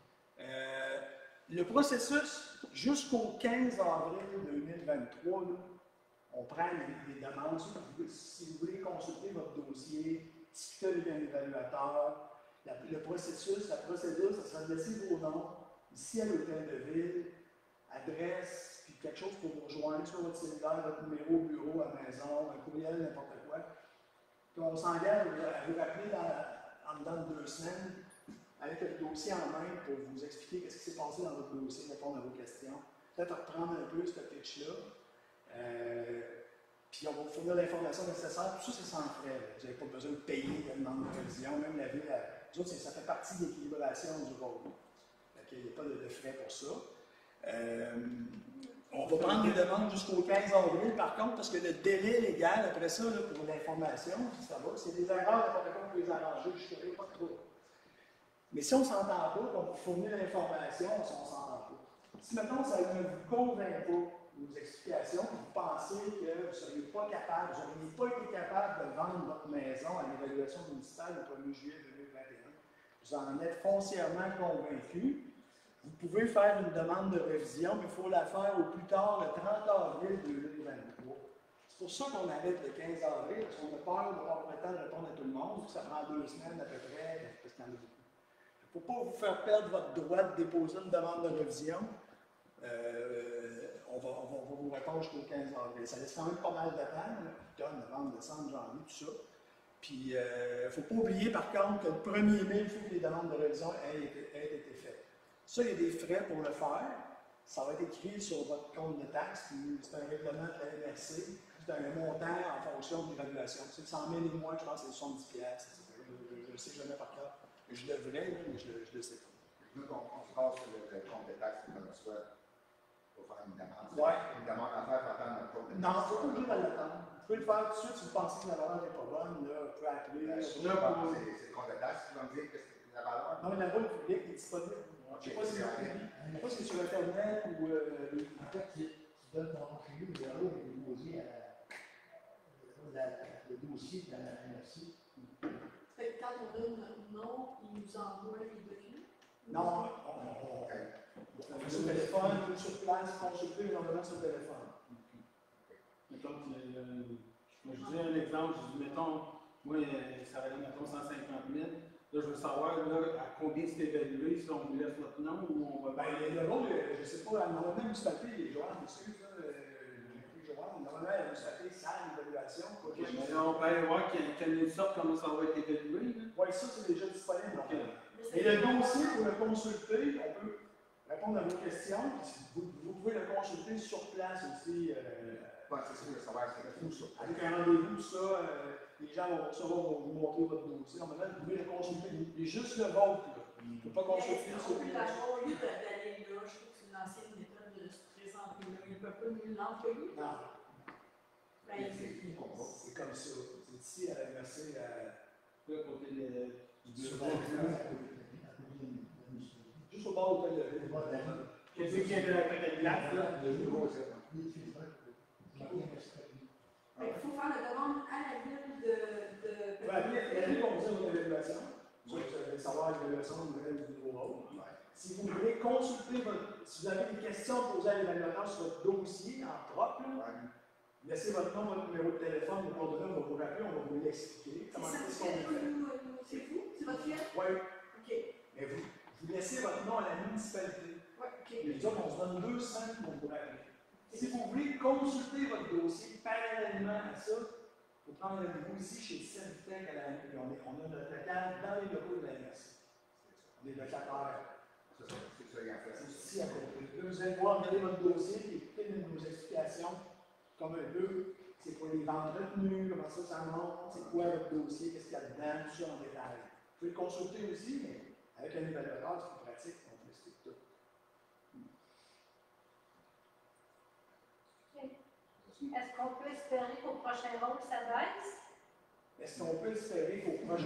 Le processus, jusqu'au 15 avril 2023, là, on prend des demandes. Si vous voulez consulter votre dossier, discuter avec un évaluateur, le processus, la procédure, ça sera de laisser vos noms ici à l'hôtel de ville, adresse, puis quelque chose pour vous rejoindre sur votre cellulaire, votre numéro au bureau, à la maison, un courriel, n'importe quoi. Puis on s'engage à vous rappeler en dedans de 2 semaines avec le dossier en main pour vous expliquer ce qui s'est passé dans votre dossier, répondre à vos questions. Peut-être reprendre un peu ce pitch-là. Puis on va vous fournir l'information nécessaire. Tout ça, c'est sans frais. Là. Vous n'avez pas besoin de payer la demande de révision. Même la ville, nous autres, ça fait partie de l'équilibration du rôle. Il n'y a pas de frais pour ça. On va prendre les demandes jusqu'au 15 avril, par contre, parce que le délai légal, après ça, là, pour l'information, ça va, c'est des erreurs, n'importe quoi, on peut les arranger, je ne sais pas trop. Mais si on ne s'entend pas, on vous fournit l'information, on ne s'entend pas. Si maintenant ça ne vous convainc pas, vos explications, vous pensez que vous ne seriez pas capable, vous n'auriez pas été capable de vendre votre maison à l'évaluation municipale le 1er juillet 2021, vous en êtes foncièrement convaincu, vous pouvez faire une demande de révision, mais il faut la faire au plus tard le 30 avril 2023. C'est pour ça qu'on arrête le 15 avril, parce qu'on a peur de ne pas avoir le temps de répondre à tout le monde, ça prend 2 semaines à peu près, parce qu'il y en a beaucoup. Il ne faut pas vous faire perdre votre droit de déposer une demande de révision. On va vous répondre jusqu'au 15 avril. Ça laisse quand même pas mal de temps, octobre, novembre, décembre, janvier, tout ça. Puis, il ne faut pas oublier par contre que le 1er mai, il faut que les demandes de révision aient été faites. Ça, il y a des frais pour le faire. Ça va être écrit sur votre compte de taxes, puis c'est un règlement de la MRC, c'est un montant en fonction de l'évaluation. C'est 100 000 et moins, je pense que c'est 70 $. Je ne sais jamais par cœur. Je devrais, mais je ne le sais pas. Nous, on se passe sur le compte de taxes qu'on reçoit pour faire une demande. Ouais. Une demande à faire pour attendre notre compte de taxes. Non, il faut pas obligé de l'attendre. Vous pouvez le faire tout de suite si vous pensez que la valeur n'est pas bonne. Là, vous pouvez appeler. C'est le compte de taxes qui va me dire que c'est la valeur. Non, mais la voie publique est disponible. Je ne sais pas si c'est sur Internet ou. En fait, tu donnes ton nom chez lui, le dossier de la MRC. Fait que quand on donne notre nom, il nous envoie les documents? Non, on fait sur le téléphone, ou sur place, consulter les ordonnances sur le téléphone. Mettons, je dis un exemple, je dis, mettons, moi, ça valait, mettons, 150 000. Là, je veux savoir, là, à combien c'est évalué, si on vous laisse votre nom ou on va... Le rôle, je ne sais pas, normalement, vous savez, les joueurs, excuse, normalement, vous savez, ça, l'évaluation. Mais là, on peut aller voir quelle sorte, comment ça va être évalué. Oui, ça, c'est déjà disponible. Okay. Et le dossier, pour le consulter, on peut répondre à vos questions. Vous pouvez le consulter sur place aussi. C'est sûr de savoir ce qu'il faut. Avec un rendez-vous, tout ça, les gens vont vous montrer votre dossier. En même temps, vous pouvez le consulter. Il est juste le vôtre. Il ne peut pas consulter celui-là. Au lieu d'aller là, je trouve que c'est une ancienne méthode de se présenter là. Il ne peut pas nous l'employer. Non. Ben, C'est comme ça. C'est ici à la MRC. Là, côté du bureau. Juste au bord de l'hôtel de ville. Qu'est-ce qu'il y a de la glace, là? Le bureau, c'est ça. il faut faire la demande à la ville de... La ville va vous dire votre évaluation. Vous allez savoir l'évaluation du nouveau rôle. Si vous voulez consulter si vous avez des questions à poser à l'évaluateur sur votre dossier en propre, laissez votre nom, votre numéro de téléphone, vos coordonnées, on va vous rappeler, on va vous l'expliquer. C'est vous? C'est votre fille? Oui. OK. Mais vous laissez votre nom à la municipalité. Oui, OK. Les autres, on se donne 2 semaines pour vous rappeler. Si vous voulez consulter votre dossier parallèlement à ça, il faut prendre rendez-vous ici chez Servitec à la MRC. On a notre local dans les locaux de la MRC. On est locataires. C'est ça, il y a fait. C'est ici à côté. Là, vous allez pouvoir regarder votre dossier et écouter nos explications comme un peu. C'est quoi les ventes retenues, comment ça monte, c'est quoi votre dossier, qu'est-ce qu'il y a dedans, tout ça en détail. Vous pouvez le consulter aussi, mais avec un évaluateur, c'est plus pratique, on vous explique tout. Est-ce qu'on peut espérer qu'au prochain rôle, ça baisse? Est-ce qu'on peut espérer qu'au prochain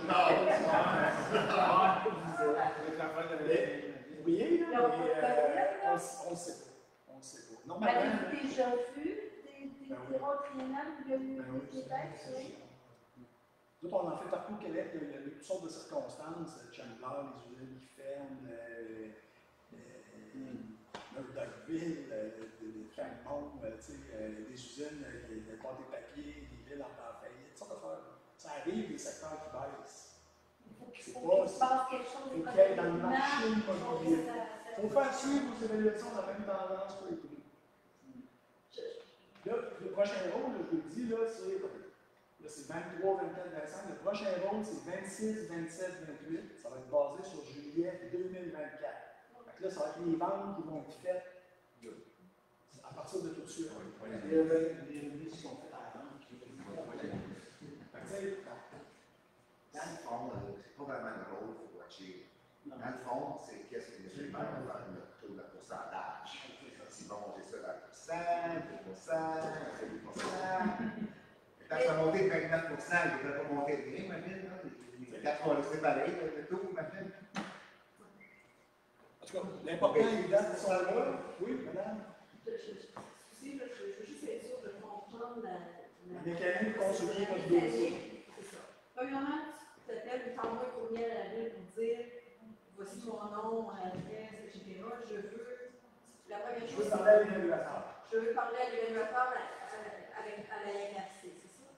Oui, Donc, mais on ne sait pas. On ne sait pas. Normalement, Avez-vous déjà vu des Ben oui. rôles triennales de Québec? Oui. nous, on en fait partout au Québec, il y a toutes sortes de circonstances, Chandler, les usines qui ferment, Murdochville, Fremont, des usines qui portent des papiers, des villes en faillite, toutes sortes d'affaires. Ça arrive, des secteurs qui baissent. Il faut qu'il C'est se pas- passe quelque chose faut qu'il y ait dans le marché d'économiquement, immobilier. ça- Il faut faire suivre vos évaluations de la même tendance pour les prix. Là, le prochain rôle, je vous le dis, là, c'est 23, 24, 25. Le prochain rôle, c'est 26, 27, 28. Ça va être basé sur juillet 2024. Fait que là, ça va être les ventes qui vont être faites à partir de tout de suite. Les revenus qui sont faits à la vente. Fait que, tu sais, Dans le fond, c'est pas vraiment le rôle qu'il faut watcher. Non. Dans le fond, c'est qu'est-ce que les gens vont faire le taux de pourcentage. S'ils vont monter ça dans 1%, 2%, 5%. Quand ça va monter de 29%, il ne devrait pas monter de rien, imagine. Les quatre vont rester pareil, le taux, imagine. en tout cas, l'important, évidemment, c'est ça là. Oui, madame. Je veux juste être sûre de comprendre La mécanique de consulter votre dossier. C'est ça. Premièrement, tu t'appelles ou t'envoies un courriel à la ville pour dire voici mon nom, mon adresse, etc. Je veux. La première Je chose, veux parler à l'évaluateur. je veux parler à l'évaluateur à la NRC, c'est ça?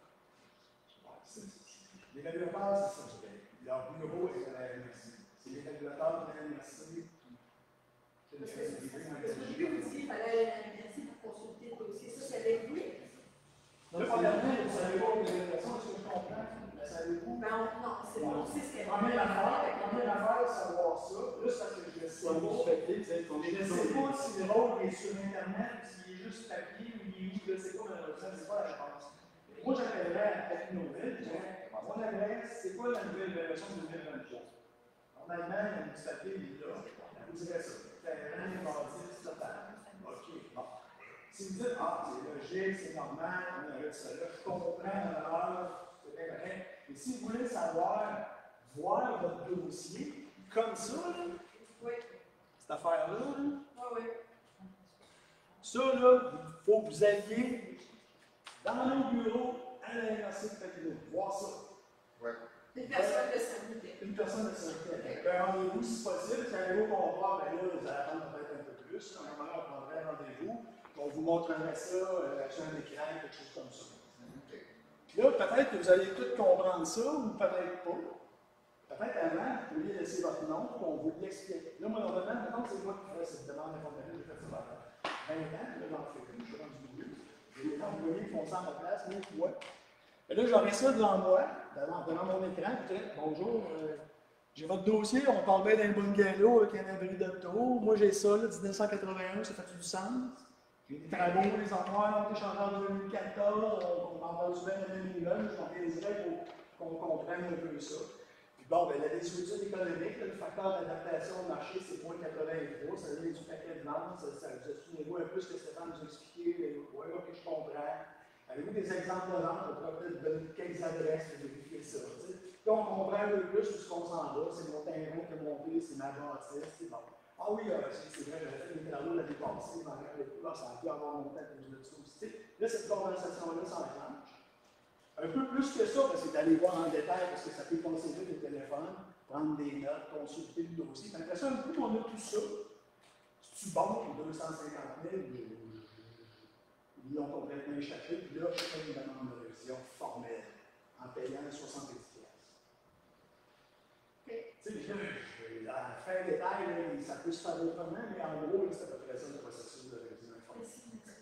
L'évaluateur, c'est ça. Leur bureau est à la MRC. C'est l'évaluateur de la MRC. Parce que j'ai vu aussi qu'il fallait aller à la NRC pour consulter le dossier. Ça, c'est avec lui. Là, premièrement, vous savez pas l'évaluation, est-ce que je comprends? La savez-vous? Ben, non, c'est bon, c'est ce qu'elle Première affaire, savoir ça. Là, c'est parce que je le sais Ça va pas. se fêter, tu sais, ton Je ne sais pas si le rôle est sur Internet, s'il est juste papier ou il est où, je ne sais pas, malheureusement, c'est pas la réponse. Moi, j'appellerais à Technoville, je dirais, mon adresse, c'est quoi la nouvelle évaluation de 2023? Normalement, il y a un petit papier, il est là. Vous direz ça. Terrain, bâtisse, total. OK, bon. Si vous dites, ah, c'est logique, c'est normal, on arrête ça là, je comprends l'heure, c'est bien correct. Mais si vous voulez savoir, voir votre dossier, comme ça, là, Oui, cette affaire-là, là, oui, oui. ça, là, il faut que vous alliez dans nos bureaux à la MRC de Papineau, voir ça. Ouais. Une personne de santé. Une personne de santé. Un rendez-vous, si possible. Si un rendez-vous qu'on voit, ben là, vous allez attendre peut-être un peu plus. Normalement, on prendrait un rendez-vous. On vous montrerait ça sur un écran, quelque chose comme ça. Puis là, peut-être que vous allez tout comprendre ça, ou peut-être pas. Peut-être avant, vous pourriez laisser votre nom, puis on vous l'explique. Là, moi, normalement, maintenant, c'est moi qui fais cette demande d'information. J'ai fait ça pendant 20 ans, là, j'en fais plus, je suis rendu mieux. J'ai des employés qui font ça à ma place, même moi. Et là, j'aurai ça devant moi, devant mon écran, puis je dirais, bonjour, j'ai votre dossier, on parle bien d'un bungalow avec un abri d'auto. Moi, j'ai ça, là, 1981, ça fait du sens. J'ai des travaux, les emplois ont été changés en 2014, on m'en parle souvent de 2009, j'en réaliserai pour qu'on comprenne un peu ça. Puis bon, ben, la désuétude économique, là, le facteur d'adaptation au marché, c'est 0,83, ça veut dire du paquet de vente, ça souvenez-vous un peu ce que Stéphane nous a expliqué, oui, ok, je comprends. Avez-vous des exemples de vente? On pourrait peut-être donner quelques adresses pour vérifier ça. T'sais. Puis on comprend un peu plus où ce qu'on s'en va. C'est mon terrain qui est monté, c'est ma bâtisse. C'est bon. Ah oui, c'est vrai, j'avais fait des travaux l'année passée, dans le coup, ça a pu avoir monté à cause de ça aussi. Là, cette conversation-là s'enclenche. Un peu plus que ça, parce que c'est d'aller voir en détail, parce que ça peut considérer des téléphones, prendre des notes, consulter le dossier. Après ça, un coup qu'on a tout ça, c'est-tu bon pour 250 000? Ils l'ont complètement échappé, puis là, je fais une demande de révision formelle en payant 70 pièces. Tu sais, à faire détail, là, ça peut se faire autrement, mais en gros, c'est à peu près ça le processus de révision informatique.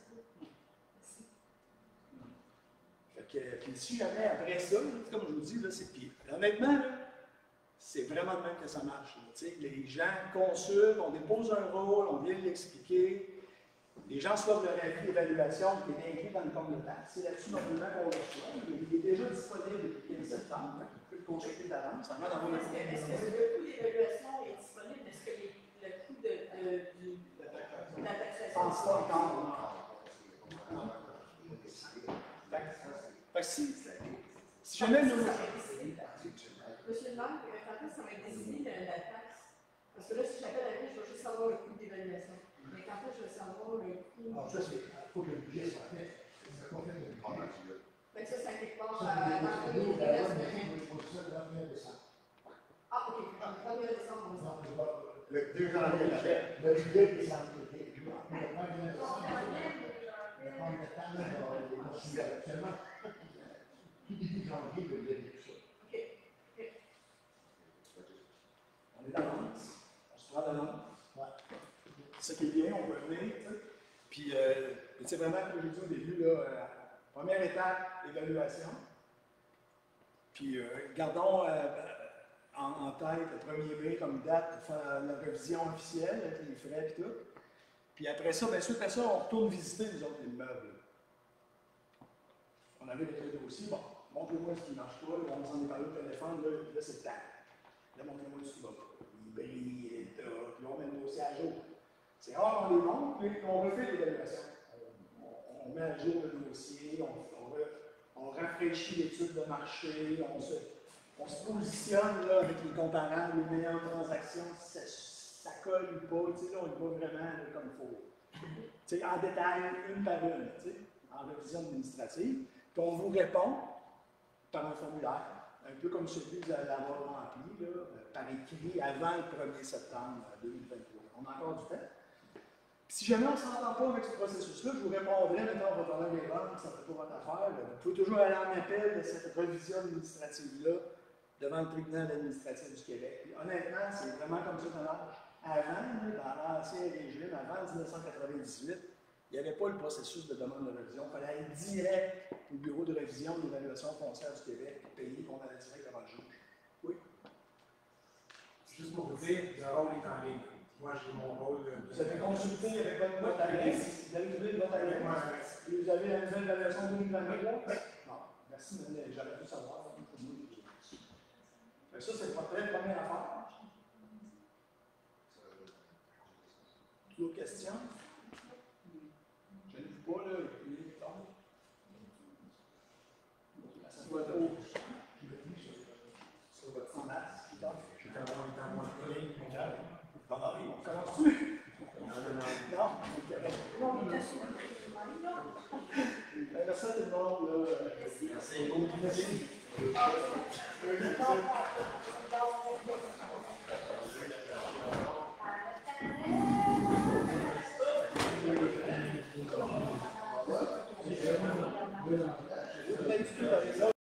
Fait que, puis si jamais après ça, comme je vous dis, là, c'est pire. Honnêtement, là, c'est vraiment de même que ça marche. Là, les gens consultent, on dépose un rôle, on vient l'expliquer. Les gens reçoivent leur avis d'évaluation qui est inclus dans le compte de taxe. C'est là-dessus normalement qu'on le reçoit. Il est déjà disponible depuis le 15 septembre. Hein. Vous pouvez le consulter d'avance. Est-ce que le coût d'évaluation est disponible? Est-ce que le coût de la taxation? Je pense pas encore. Fait que si jamais nous. Monsieur le maire, quand est-ce que ça va être décidé la taxe? Parce que là, si j'appelle la ville, je vais juste savoir le coût d'évaluation. Mais quand est-ce que je vais savoir le coût Alors ça, c'est, il faut que le budget soit fait. Ça confirme le budget. Mais ça, ça quelque part Ça, dans c'est le nous, premier la loi, trimestre. mais il faut ça le 21 décembre. Ah, ok, dans le 1er décembre, on Non, va je vois, Le 2 janvier, la fête. le budget décembre, le 21 décembre, le 30 décembre, les consignes actuellement. Tout début janvier, le budget est tout ça. On est d'avance, on se prend d'avance. Ouais. Ce qui est bien, on peut venir, tu sais. Puis, tu sais, vraiment, comme j'ai dit au début, là, première étape, évaluation. Puis, gardons en tête le 1er mai comme date pour faire la révision officielle avec les frais et tout. Puis après ça, bien sûr, après ça, on retourne visiter les autres immeubles. On avait les dossiers, bon, montre-moi ce qui ne marche pas, là, on s'en est parlé au téléphone, là c'est le temps. Là, montrez-moi ce qui va pas. Puis là, on met le dossier à jour. C'est rare qu'on les montre, mais on refait l'évaluation. On met à jour le dossier, on rafraîchit l'étude de marché, on se positionne là, avec les comparables, les meilleures transactions, si ça colle ou pas. Tu sais, là, on y va vraiment là, comme il faut. Tu sais, en détail, une par une, tu sais, en révision administrative. Puis on vous répond par un formulaire, un peu comme celui que vous allez avoir rempli, là, par écrit avant le 1er septembre 2023. On a encore du temps. Puis si jamais on ne s'entend pas avec ce processus-là, je vous répondrai, maintenant on va parler des banques, ça ne fait pas votre affaire. Vous pouvez toujours aller en appel de cette révision administrative-là devant le tribunal administratif du Québec. Puis, honnêtement, c'est vraiment comme ça qu'on marche. Avant, dans l'ancien régime, avant 1998, il n'y avait pas le processus de demande de révision. Il fallait aller direct au bureau de révision de l'évaluation foncière du Québec et payer qu'on allait direct devant le juge. Oui. Juste pour vous dire, le rôle est en ligne. Moi, j'ai mon rôle. Vous avez consulté avec votre vote adresse, vous avez trouvé votre adresse, et vous avez la nouvelle évaluation 2023? Non, merci, mais j'aurais dû savoir. Ça, c'est votre première affaire. D'autres questions? Je ne dis pas, là, et puis, ça doit être sur votre masse. Je suis quand même dans mon collègue, mon gars. Bon, oui, on commence-tu? Non, merci à tout le monde. Merci.